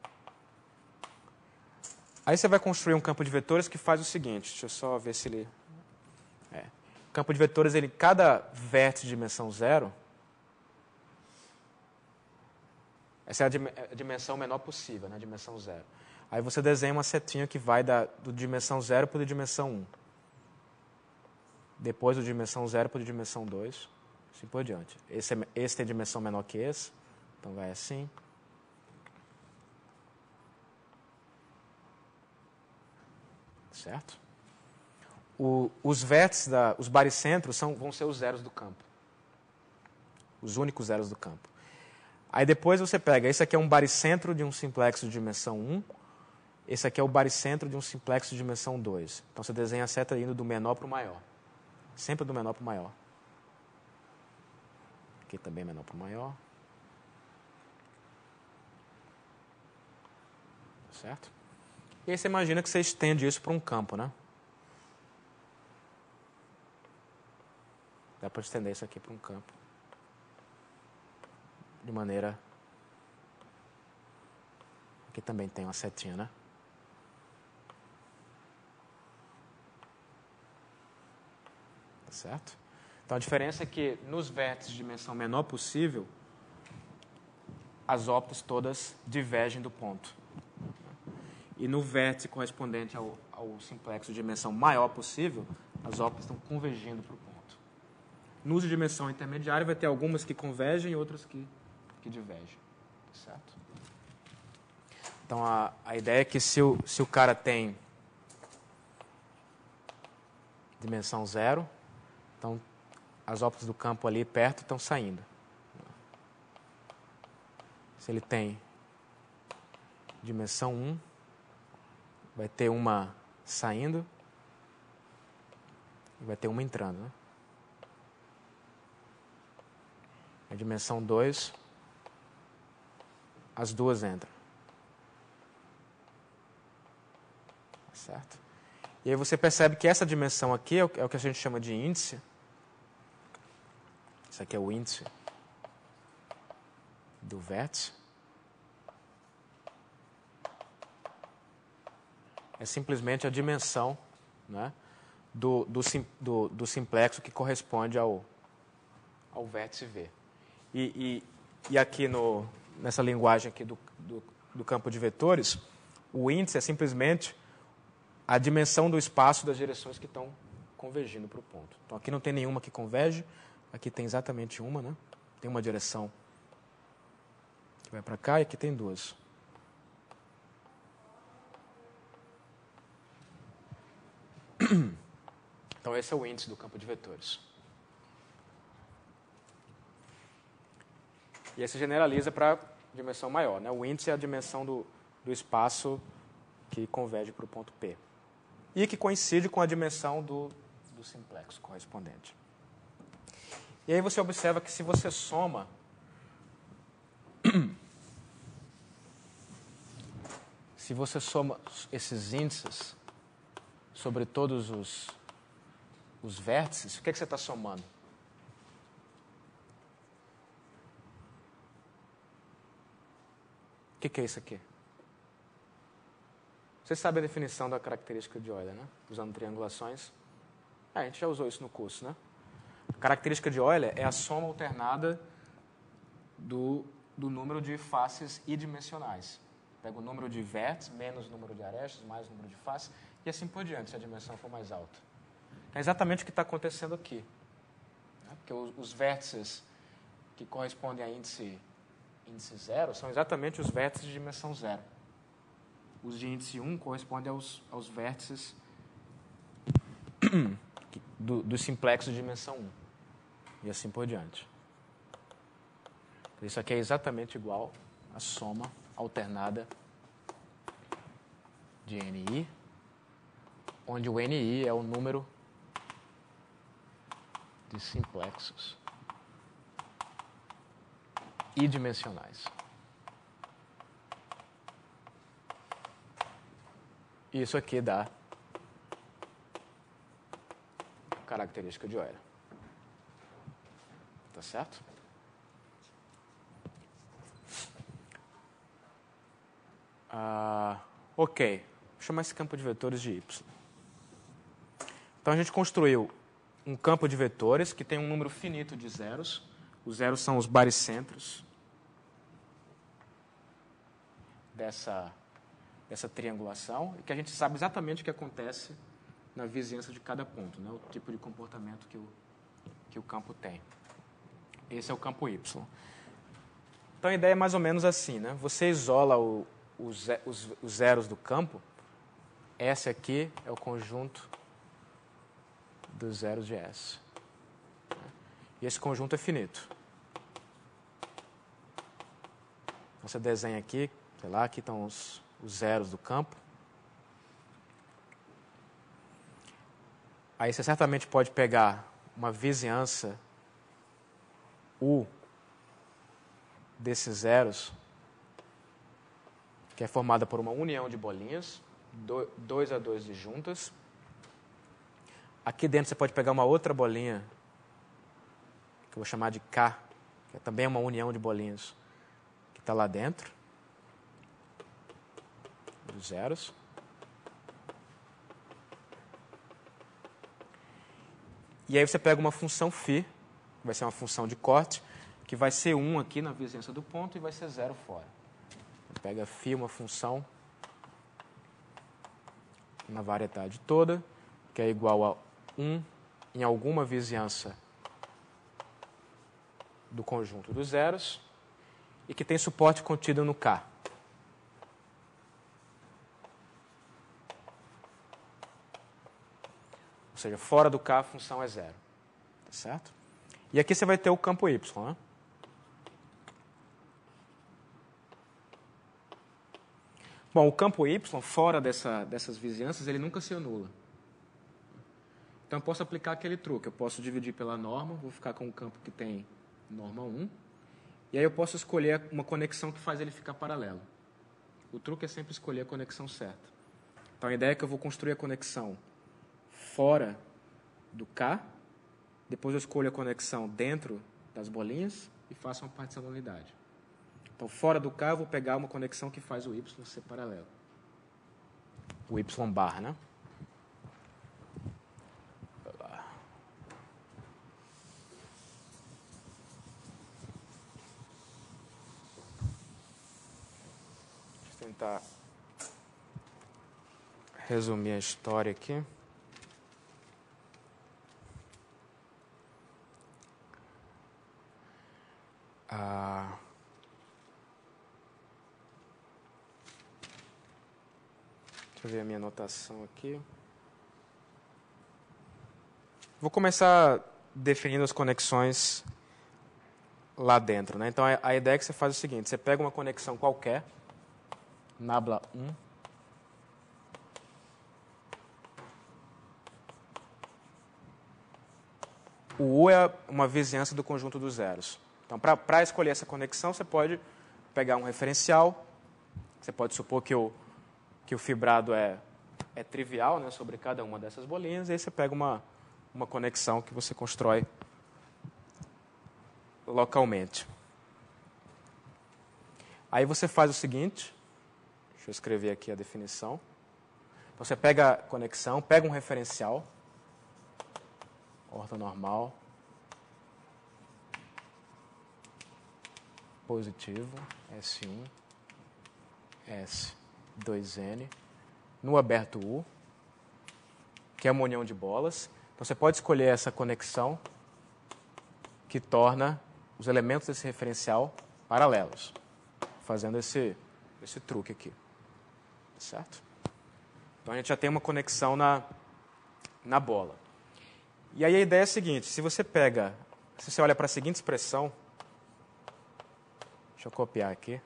Aí você vai construir um campo de vetores que faz o seguinte, deixa eu só ver se ele... O campo de vetores, cada vértice de dimensão zero, essa é a dimensão menor possível, né? Dimensão zero. Aí você desenha uma setinha que vai do dimensão zero para a dimensão 1. Depois do dimensão zero para a dimensão 2, assim por diante. Esse tem dimensão menor que esse, então vai assim. Certo? os vértices, os baricentros vão ser os zeros do campo. Os únicos zeros do campo. Aí depois você pega, esse aqui é um baricentro de um simplexo de dimensão 1, esse aqui é o baricentro de um simplexo de dimensão 2. Então você desenha a seta indo do menor para o maior. Sempre do menor para o maior. Aqui também é menor para o maior. Certo? E aí você imagina que você estende isso para um campo, né? Dá para estender isso aqui para um campo. De maneira... Aqui também tem uma setinha, né? Tá certo? Então a diferença é que nos vértices de dimensão menor possível, as ópticas todas divergem do ponto. E no vértice correspondente ao simplexo de dimensão maior possível, as ópticas estão convergindo para o ponto. No de dimensão intermediária vai ter algumas que convergem e outras que divergem. Certo? Então a ideia é que se o cara tem dimensão 0, então as ópticas do campo ali perto estão saindo. Se ele tem dimensão 1, vai ter uma saindo e vai ter uma entrando. Né? A dimensão 2, as duas entram. Certo? E aí você percebe que essa dimensão aqui é o que a gente chama de índice. Isso aqui é o índice do vértice. É simplesmente a dimensão, né, do simplexo que corresponde ao vértice V. E aqui nessa linguagem aqui do campo de vetores, o índice é simplesmente a dimensão do espaço das direções que estão convergindo para o ponto. Então aqui não tem nenhuma que converge, aqui tem exatamente uma, né? Tem uma direção que vai para cá e aqui tem duas. Então esse é o índice do campo de vetores. E aí se generaliza para a dimensão maior, né? O índice é a dimensão do espaço que converge para o ponto P. E que coincide com a dimensão do simplexo correspondente. E aí você observa que se você soma esses índices sobre todos os vértices, o que você está somando? O que é isso aqui? Você sabe a definição da característica de Euler, né? Usando triangulações. A gente já usou isso no curso, né? A característica de Euler é a soma alternada do número de faces idimensionais. Pega o número de vértices menos o número de arestas, mais o número de faces, e assim por diante, se a dimensão for mais alta. É exatamente o que está acontecendo aqui. Né? Porque os vértices que correspondem a índice 0 são exatamente os vértices de dimensão 0. Os de índice 1 correspondem aos vértices do simplexo de dimensão 1. E assim por diante. Isso aqui é exatamente igual à soma alternada de NI, onde o NI é o número de simplexos idimensionais. Isso aqui dá característica de Euler. Tá certo? Ok. Vou chamar esse campo de vetores de Y. Então a gente construiu um campo de vetores que tem um número finito de zeros. Os zeros são os baricentros dessa triangulação, e que a gente sabe exatamente o que acontece na vizinhança de cada ponto, né? O tipo de comportamento que o campo tem. Esse é o campo Y. Então a ideia é mais ou menos assim, né? Você isola os zeros do campo. Esse aqui é o conjunto dos zeros de S. E esse conjunto é finito. Você desenha aqui, sei lá, aqui estão os zeros do campo. Aí você certamente pode pegar uma vizinhança U desses zeros, que é formada por uma união de bolinhas, 2 a 2 disjuntas. Aqui dentro você pode pegar uma outra bolinha, que eu vou chamar de K, que é também uma união de bolinhas, que está lá dentro, dos zeros. E aí você pega uma função φ, que vai ser uma função de corte, que vai ser 1 aqui na vizinhança do ponto e vai ser 0 fora. Pega φ, uma função na variedade toda, que é igual a 1 em alguma vizinhança do conjunto dos zeros e que tem suporte contido no K. Ou seja, fora do K a função é 0. Tá certo? E aqui você vai ter o campo Y, né? Bom, o campo Y, fora dessas vizinhanças, ele nunca se anula. Então, eu posso aplicar aquele truque. Eu posso dividir pela norma, vou ficar com um campo que tem norma 1. E aí eu posso escolher uma conexão que faz ele ficar paralelo. O truque é sempre escolher a conexão certa. Então, a ideia é que eu vou construir a conexão fora do K, depois eu escolho a conexão dentro das bolinhas e faço uma partição da unidade. Então, fora do K, eu vou pegar uma conexão que faz o Y ser paralelo. O Y bar, né? Deixa eu tentar resumir a história aqui. Deixa eu ver a minha anotação aqui. Vou começar definindo as conexões lá dentro, né? Então, a ideia é que você faz o seguinte. Você pega uma conexão qualquer, nabla 1, o U é uma vizinhança do conjunto dos zeros. Então, para escolher essa conexão, você pode pegar um referencial. Você pode supor que o fibrado é trivial, né, sobre cada uma dessas bolinhas. E aí você pega uma conexão que você constrói localmente. Aí você faz o seguinte. Deixa eu escrever aqui a definição. Você pega a conexão, pega um referencial. Ortonormal. Positivo. S1. S2N. No aberto U. Que é uma união de bolas. Então você pode escolher essa conexão que torna os elementos desse referencial paralelos. Fazendo esse truque aqui. Certo? Então a gente já tem uma conexão na bola. E aí a ideia é a seguinte, se você olha para a seguinte expressão, deixa eu copiar aqui.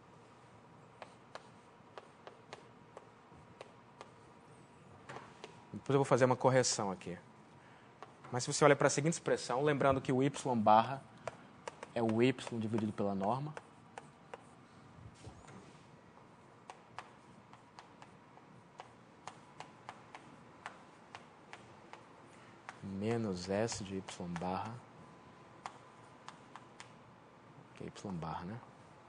Depois eu vou fazer uma correção aqui. Mas se você olha para a seguinte expressão, lembrando que o Y barra é o Y dividido pela norma. Menos S de Y barra. Que é Y barra, né?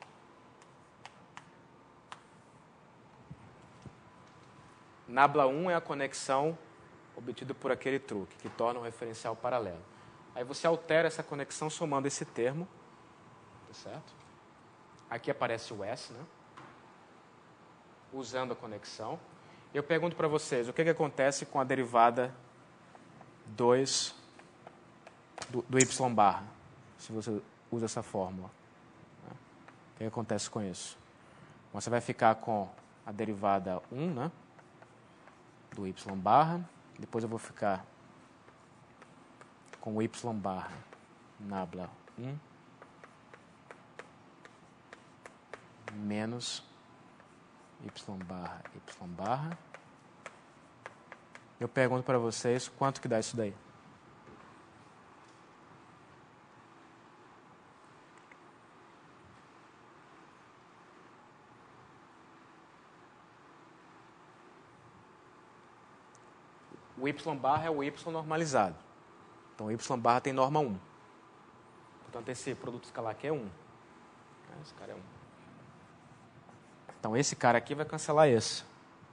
Nabla 1 é a conexão obtida por aquele truque, que torna um referencial paralelo. Aí você altera essa conexão somando esse termo. Tá certo? Aqui aparece o S, né? Usando a conexão. Eu pergunto para vocês, o que acontece com a derivada 2 do Y barra, se você usa essa fórmula? O que acontece com isso? Bom, você vai ficar com a derivada 1, né? Do Y barra. Depois eu vou ficar com y barra nabla 1 menos y barra. Eu pergunto para vocês quanto que dá isso daí. O y barra é o y normalizado. Então, o y barra tem norma 1. Portanto, esse produto escalar aqui é 1. Esse cara é 1. Então, esse cara aqui vai cancelar esse.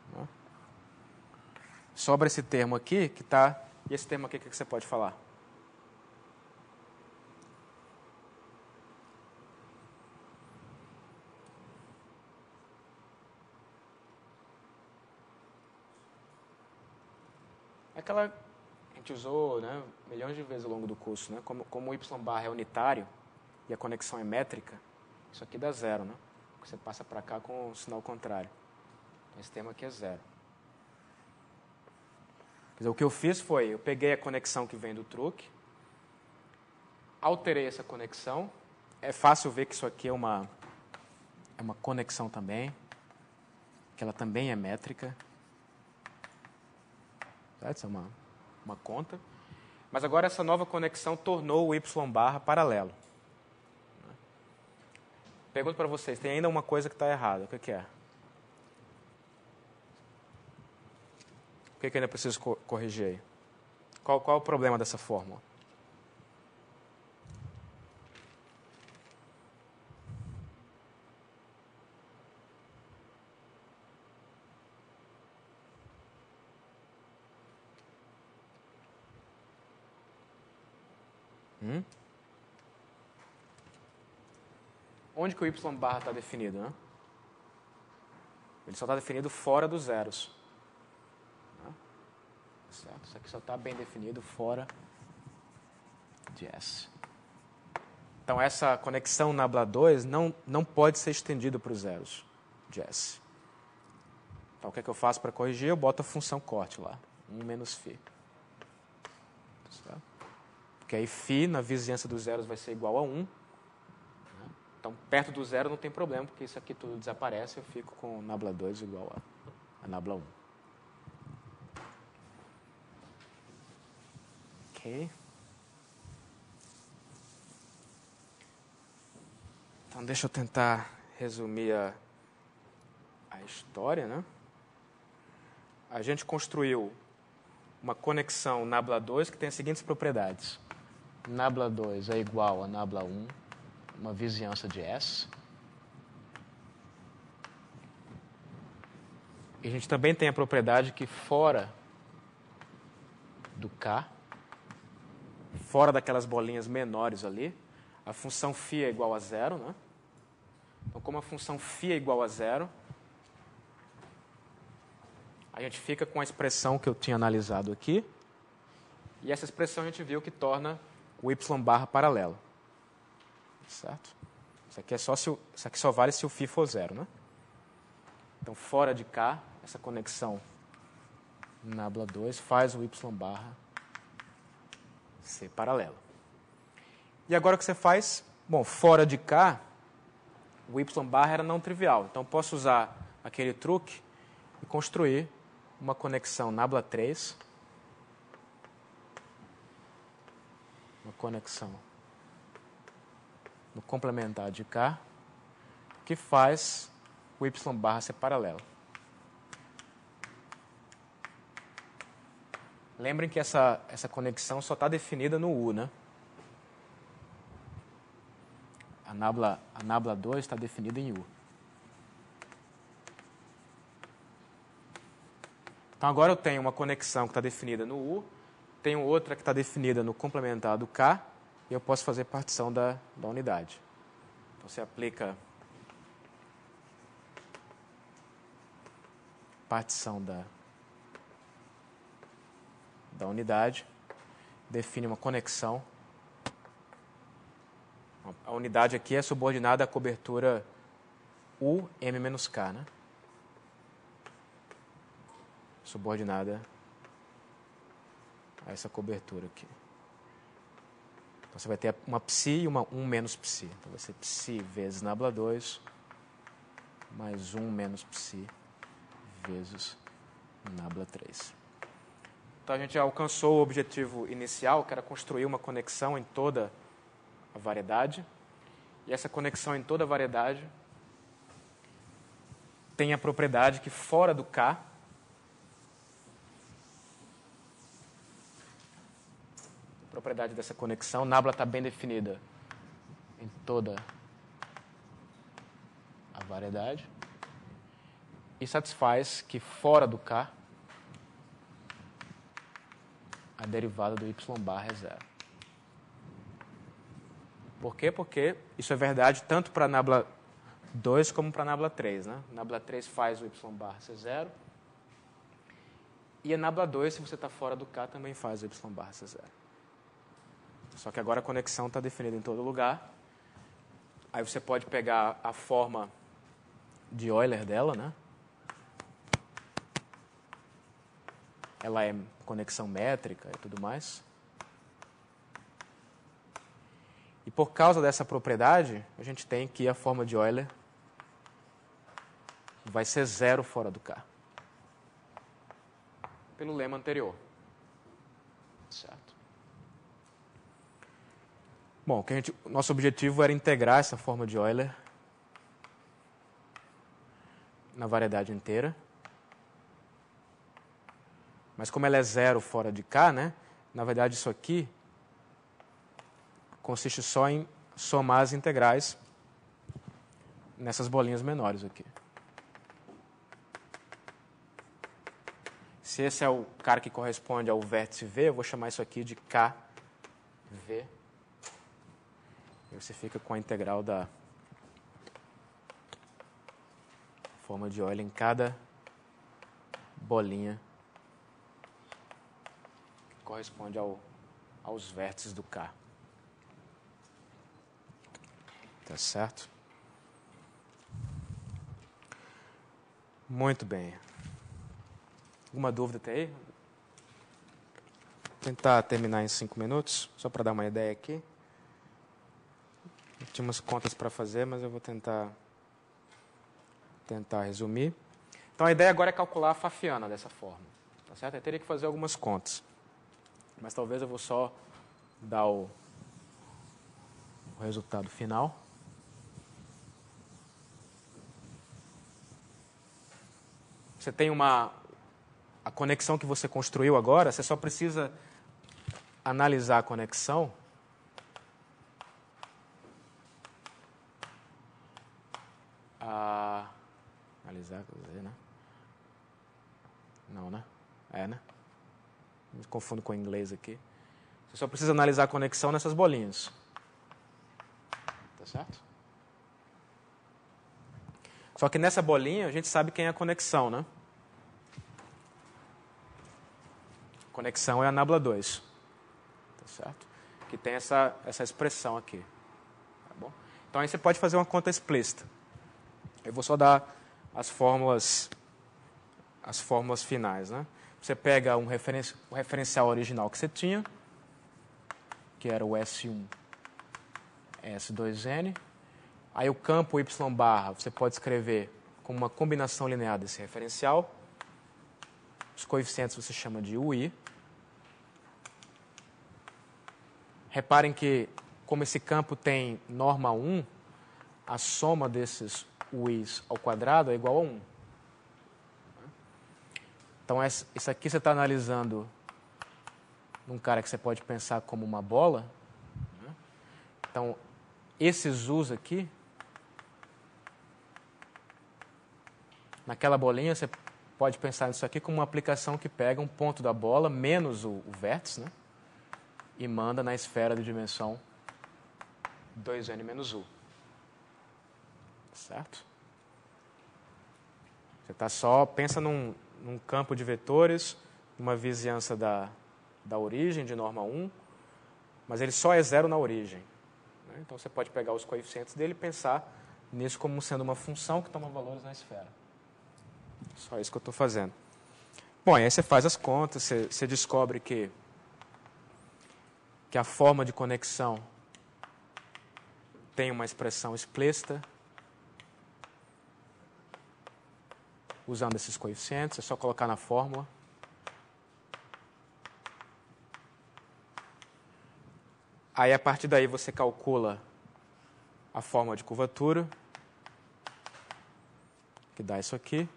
Sobra esse termo aqui, que está... E esse termo aqui, o que você pode falar? Aquela... A gente usou, né, milhões de vezes ao longo do curso, né? Como o y barra é unitário e a conexão é métrica, isso aqui dá zero, né? Você passa para cá com o sinal contrário. Então, esse termo aqui é zero. Quer dizer, o que eu fiz foi, eu peguei a conexão que vem do truque, alterei essa conexão. É fácil ver que isso aqui é uma conexão também, que ela também é métrica. Certo? Isso é uma conta. Mas agora essa nova conexão tornou o y barra paralelo. Pergunto para vocês, tem ainda uma coisa que está errada. O que é? O que ainda preciso corrigir aí? Qual é o problema dessa fórmula? Onde que o y barra está definido, né? Ele só está definido fora dos zeros. Certo? Isso aqui só está bem definido fora de S. Então, essa conexão nabla 2 não pode ser estendida para os zeros de S. Então, o que é que eu faço para corrigir? Eu boto a função corte lá. 1 menos φ. Certo? Porque aí φ, na vizinhança dos zeros, vai ser igual a 1. Então, perto do zero não tem problema, porque isso aqui tudo desaparece. Eu fico com nabla 2 igual a nabla 1. Ok. Então, deixa eu tentar resumir a história, né? A gente construiu uma conexão nabla 2 que tem as seguintes propriedades. Nabla 2 é igual a nabla 1, uma vizinhança de S. E a gente também tem a propriedade que fora do K, fora daquelas bolinhas menores ali, a função φ é igual a zero, né? Então, como a função φ é igual a zero, a gente fica com a expressão que eu tinha analisado aqui, e essa expressão a gente viu que torna o y barra paralelo. Certo? Isso aqui só vale se o φ for zero, né? Então, fora de K, essa conexão nabla 2 faz o y barra ser paralelo. E agora o que você faz? Bom, fora de K, o y barra era não trivial. Então, posso usar aquele truque e construir uma conexão nabla 3, uma conexão no complementar de K, que faz o y barra ser paralelo. Lembrem que essa conexão só está definida no U, né? A nabla 2 está definida em U. Então, agora eu tenho uma conexão que está definida no U, tenho outra que está definida no complementar do K, e eu posso fazer partição da unidade. Então, você aplica partição da unidade, define uma conexão. A unidade aqui é subordinada à cobertura UM-K, né? Subordinada a essa cobertura aqui. Então, você vai ter uma psi e um menos psi. Então, vai ser psi vezes nabla 2, mais 1 menos psi vezes nabla 3. Então, a gente já alcançou o objetivo inicial, que era construir uma conexão em toda a variedade. E essa conexão em toda a variedade tem a propriedade que fora do K, a propriedade dessa conexão, nabla está bem definida em toda a variedade, e satisfaz que fora do K, a derivada do y barra é zero. Por quê? Porque isso é verdade tanto para nabla 2 como para nabla 3. Né? Nabla 3 faz o y barra ser zero. E a nabla 2, se você está fora do K, também faz o y barra ser zero. Só que agora a conexão está definida em todo lugar. Aí você pode pegar a forma de Euler dela, né? Ela é conexão métrica e tudo mais. E por causa dessa propriedade, a gente tem que a forma de Euler vai ser zero fora do K. Pelo lema anterior. Certo? Bom, nosso objetivo era integrar essa forma de Euler na variedade inteira. Mas como ela é zero fora de K, né? Na verdade isso aqui consiste só em somar as integrais nessas bolinhas menores aqui. Se esse é o cara que corresponde ao vértice V, eu vou chamar isso aqui de KV. E você fica com a integral da forma de Euler em cada bolinha que corresponde aos vértices do K. Tá certo? Muito bem. Alguma dúvida até aí? Vou tentar terminar em 5 minutos, só para dar uma ideia aqui. Eu tinha umas contas para fazer, mas eu vou tentar resumir. Então, a ideia agora é calcular a Pfaffiana dessa forma. Tá certo? Eu teria que fazer algumas contas. Mas talvez eu vou só dar o resultado final. Você tem a conexão que você construiu agora, você só precisa analisar a conexão analisar, quer dizer, né? Não, né? É, né? Me confundo com o inglês aqui. Você só precisa analisar a conexão nessas bolinhas. Tá certo? Só que nessa bolinha a gente sabe quem é a conexão, né? A conexão é a nabla 2. Tá certo? Que tem essa expressão aqui. Tá bom? Então aí você pode fazer uma conta explícita. Eu vou só dar as fórmulas finais, né? Você pega o referencial original que você tinha, que era o S1, S2N. Aí o campo y barra você pode escrever como uma combinação linear desse referencial. Os coeficientes você chama de UI. Reparem que, como esse campo tem norma 1, a soma desses U's ao quadrado é igual a 1. Então, isso aqui você está analisando num cara que você pode pensar como uma bola. Então, esses U's aqui, naquela bolinha, você pode pensar nisso aqui como uma aplicação que pega um ponto da bola, menos o vértice, né? E manda na esfera de dimensão 2n menos u. Certo? Você tá pensa num campo de vetores, uma vizinhança da origem, de norma 1, mas ele só é zero na origem. Né? Então você pode pegar os coeficientes dele e pensar nisso como sendo uma função que toma valores na esfera. Só isso que eu estou fazendo. Bom, aí você faz as contas, você descobre que que a forma de conexão tem uma expressão explícita, usando esses coeficientes, é só colocar na fórmula. Aí, a partir daí, você calcula a forma de curvatura, que dá isso aqui.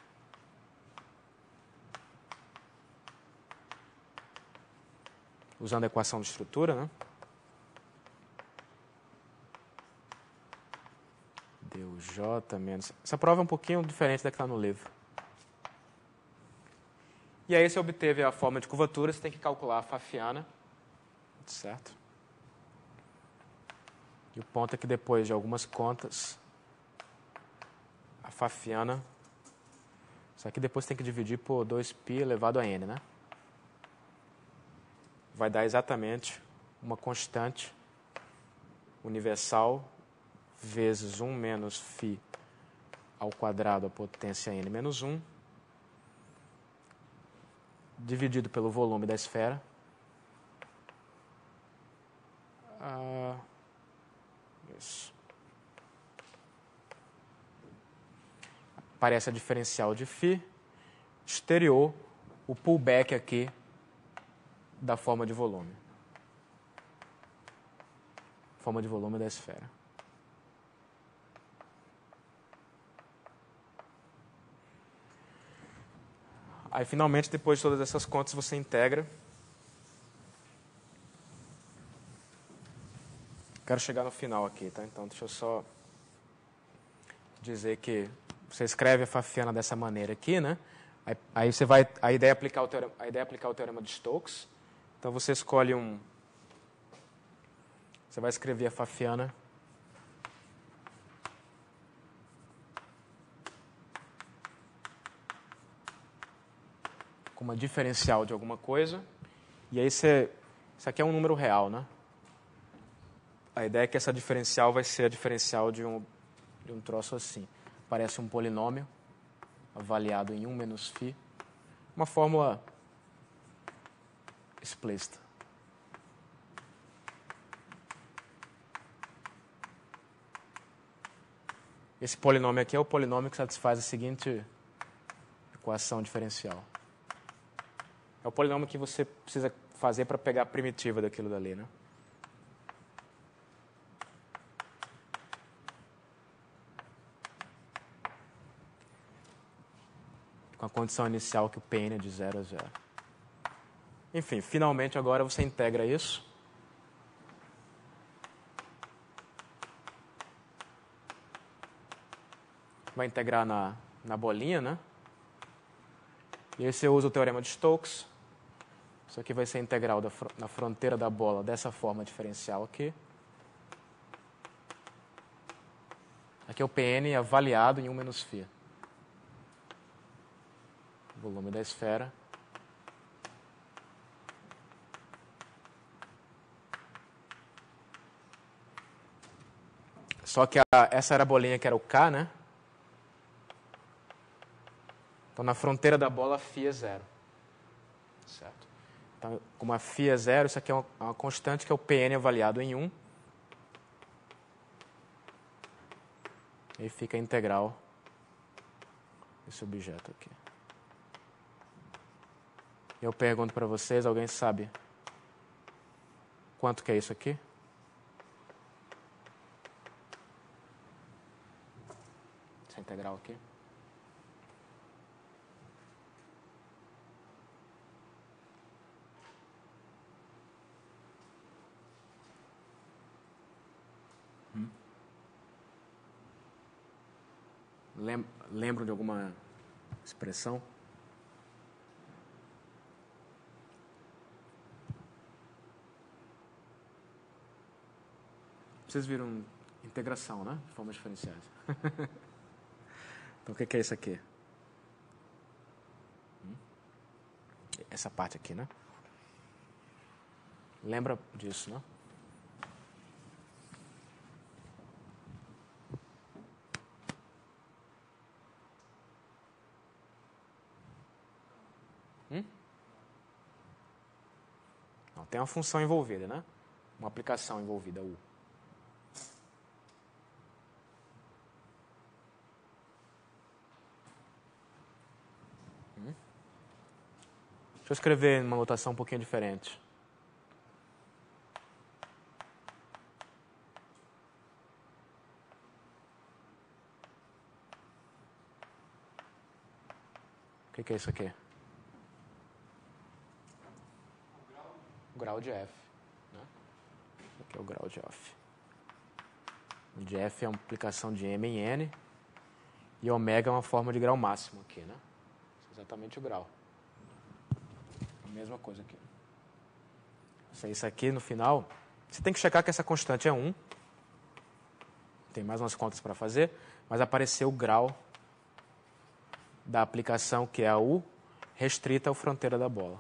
Usando a equação de estrutura, né? Deu J menos... Essa prova é um pouquinho diferente da que está no livro. E aí, você obteve a forma de curvatura, você tem que calcular a Pfaffiana, certo? E o ponto é que depois de algumas contas, a Pfaffiana, isso aqui depois tem que dividir por 2π elevado a n, né? Vai dar exatamente uma constante universal vezes 1 menos φ ao quadrado à potência n menos 1, dividido pelo volume da esfera. Isso. Aparece a diferencial de φ, exterior, o pullback aqui da forma de volume. Forma de volume da esfera. Aí, finalmente, depois de todas essas contas, você integra. Quero chegar no final aqui, tá? Então, deixa eu só dizer que você escreve a Pfaffiana dessa maneira aqui, né? Aí você vai... A ideia é aplicar o teorema de Stokes. Então, você escolhe um... Você vai escrever a Pfaffiana com uma diferencial de alguma coisa. E aí você... Isso aqui é um número real, né? A ideia é que essa diferencial vai ser a diferencial de um troço assim. Parece um polinômio avaliado em 1 menos φ. Uma fórmula explícita. Esse polinômio aqui é o polinômio que satisfaz a seguinte equação diferencial. É o polinômio que você precisa fazer para pegar a primitiva daquilo dali, né? Com a condição inicial que o Pn é de 0 a 0. Enfim, finalmente agora você integra isso. Vai integrar na bolinha, né? E aí você usa o teorema de Stokes. Isso aqui vai ser integral na fronteira da bola dessa forma diferencial aqui. Aqui é o Pn avaliado em 1 menos φ. Volume da esfera. Só que essa era a bolinha que era o K, né? Então, na fronteira da bola, φ é 0. Certo? Então, como a φ é 0, isso aqui é uma constante que é o Pn avaliado em 1. E fica integral esse objeto aqui. Eu pergunto para vocês, alguém sabe quanto que é isso aqui? Essa integral aqui. Lembram de alguma expressão? Vocês viram integração, né? De formas diferenciais. Então, o que é isso aqui? Essa parte aqui, né? Lembra disso, né? tem uma função envolvida, né? Uma aplicação envolvida, U. Deixa eu escrever uma notação um pouquinho diferente. O que é isso aqui? O grau de F. Né? Aqui é o grau de F. O de F é uma aplicação de M em N. E ômega é uma forma de grau máximo aqui, né? Exatamente o grau. A mesma coisa aqui. Isso aqui, no final, você tem que checar que essa constante é 1. Tem mais umas contas para fazer, mas apareceu o grau da aplicação, que é a U, restrita à fronteira da bola.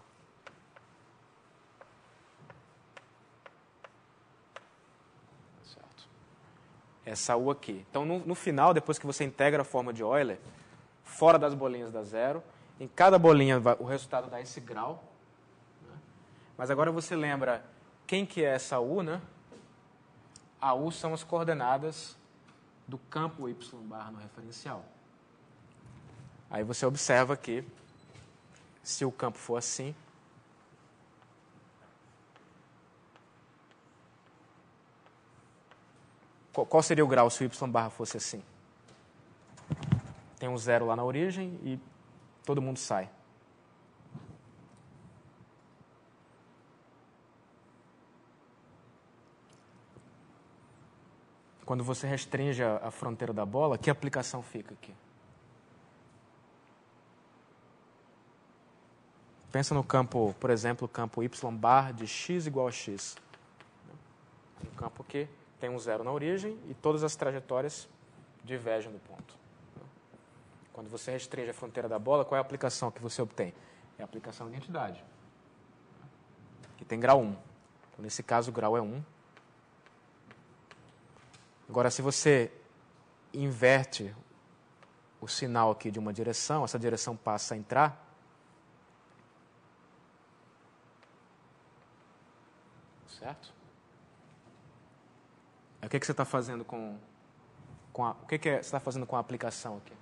Certo. Essa U aqui. Então, no final, depois que você integra a forma de Euler, fora das bolinhas dá zero. Em cada bolinha, o resultado dá esse grau. Né? Mas agora você lembra quem que é essa U, né? A U são as coordenadas do campo y bar no referencial. Aí você observa que, se o campo for assim, qual seria o grau se o y barra fosse assim? Tem um zero lá na origem e todo mundo sai. Quando você restringe a fronteira da bola, que aplicação fica aqui? Pensa no campo, por exemplo, o campo y bar de x igual a x. Um campo que tem um zero na origem e todas as trajetórias divergem do ponto. Quando você restringe a fronteira da bola, qual é a aplicação que você obtém? É a aplicação de identidade, que tem grau 1. Então, nesse caso, o grau é 1. Agora, se você inverte o sinal aqui de uma direção, essa direção passa a entrar. Certo? Aí, o que você está fazendo com a... O que você está fazendo com a aplicação aqui?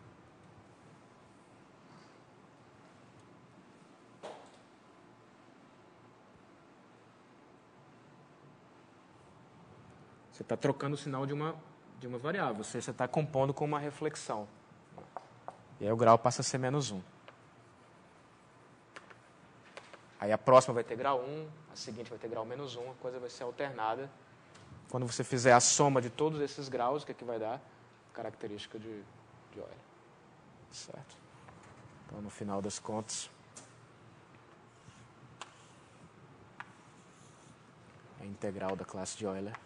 Você está trocando o sinal de uma variável. Você está compondo com uma reflexão. E aí o grau passa a ser menos 1. Aí a próxima vai ter grau 1, a seguinte vai ter grau menos 1, a coisa vai ser alternada. Quando você fizer a soma de todos esses graus, o que é que vai dar? Característica de Euler. Certo? Então, no final das contas, a integral da classe de Euler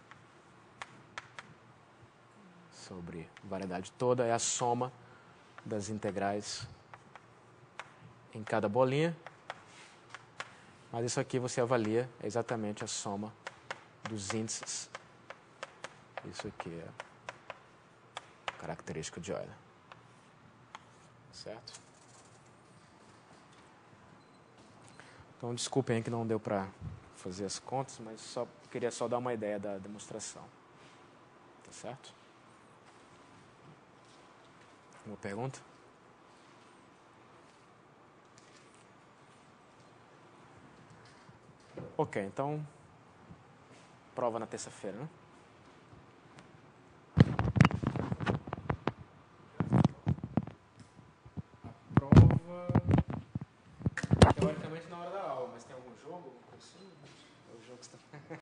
sobre variedade toda é a soma das integrais em cada bolinha. Mas isso aqui você avalia exatamente a soma dos índices. Isso aqui é a característica de Euler. Certo? Então, desculpem aí que não deu para fazer as contas, mas queria só dar uma ideia da demonstração. Tá certo? Uma pergunta? Ok, então, prova na terça-feira, né? A prova, teoricamente, na hora da aula, mas tem algum jogo? Alguma coisa assim? É o jogo que você está...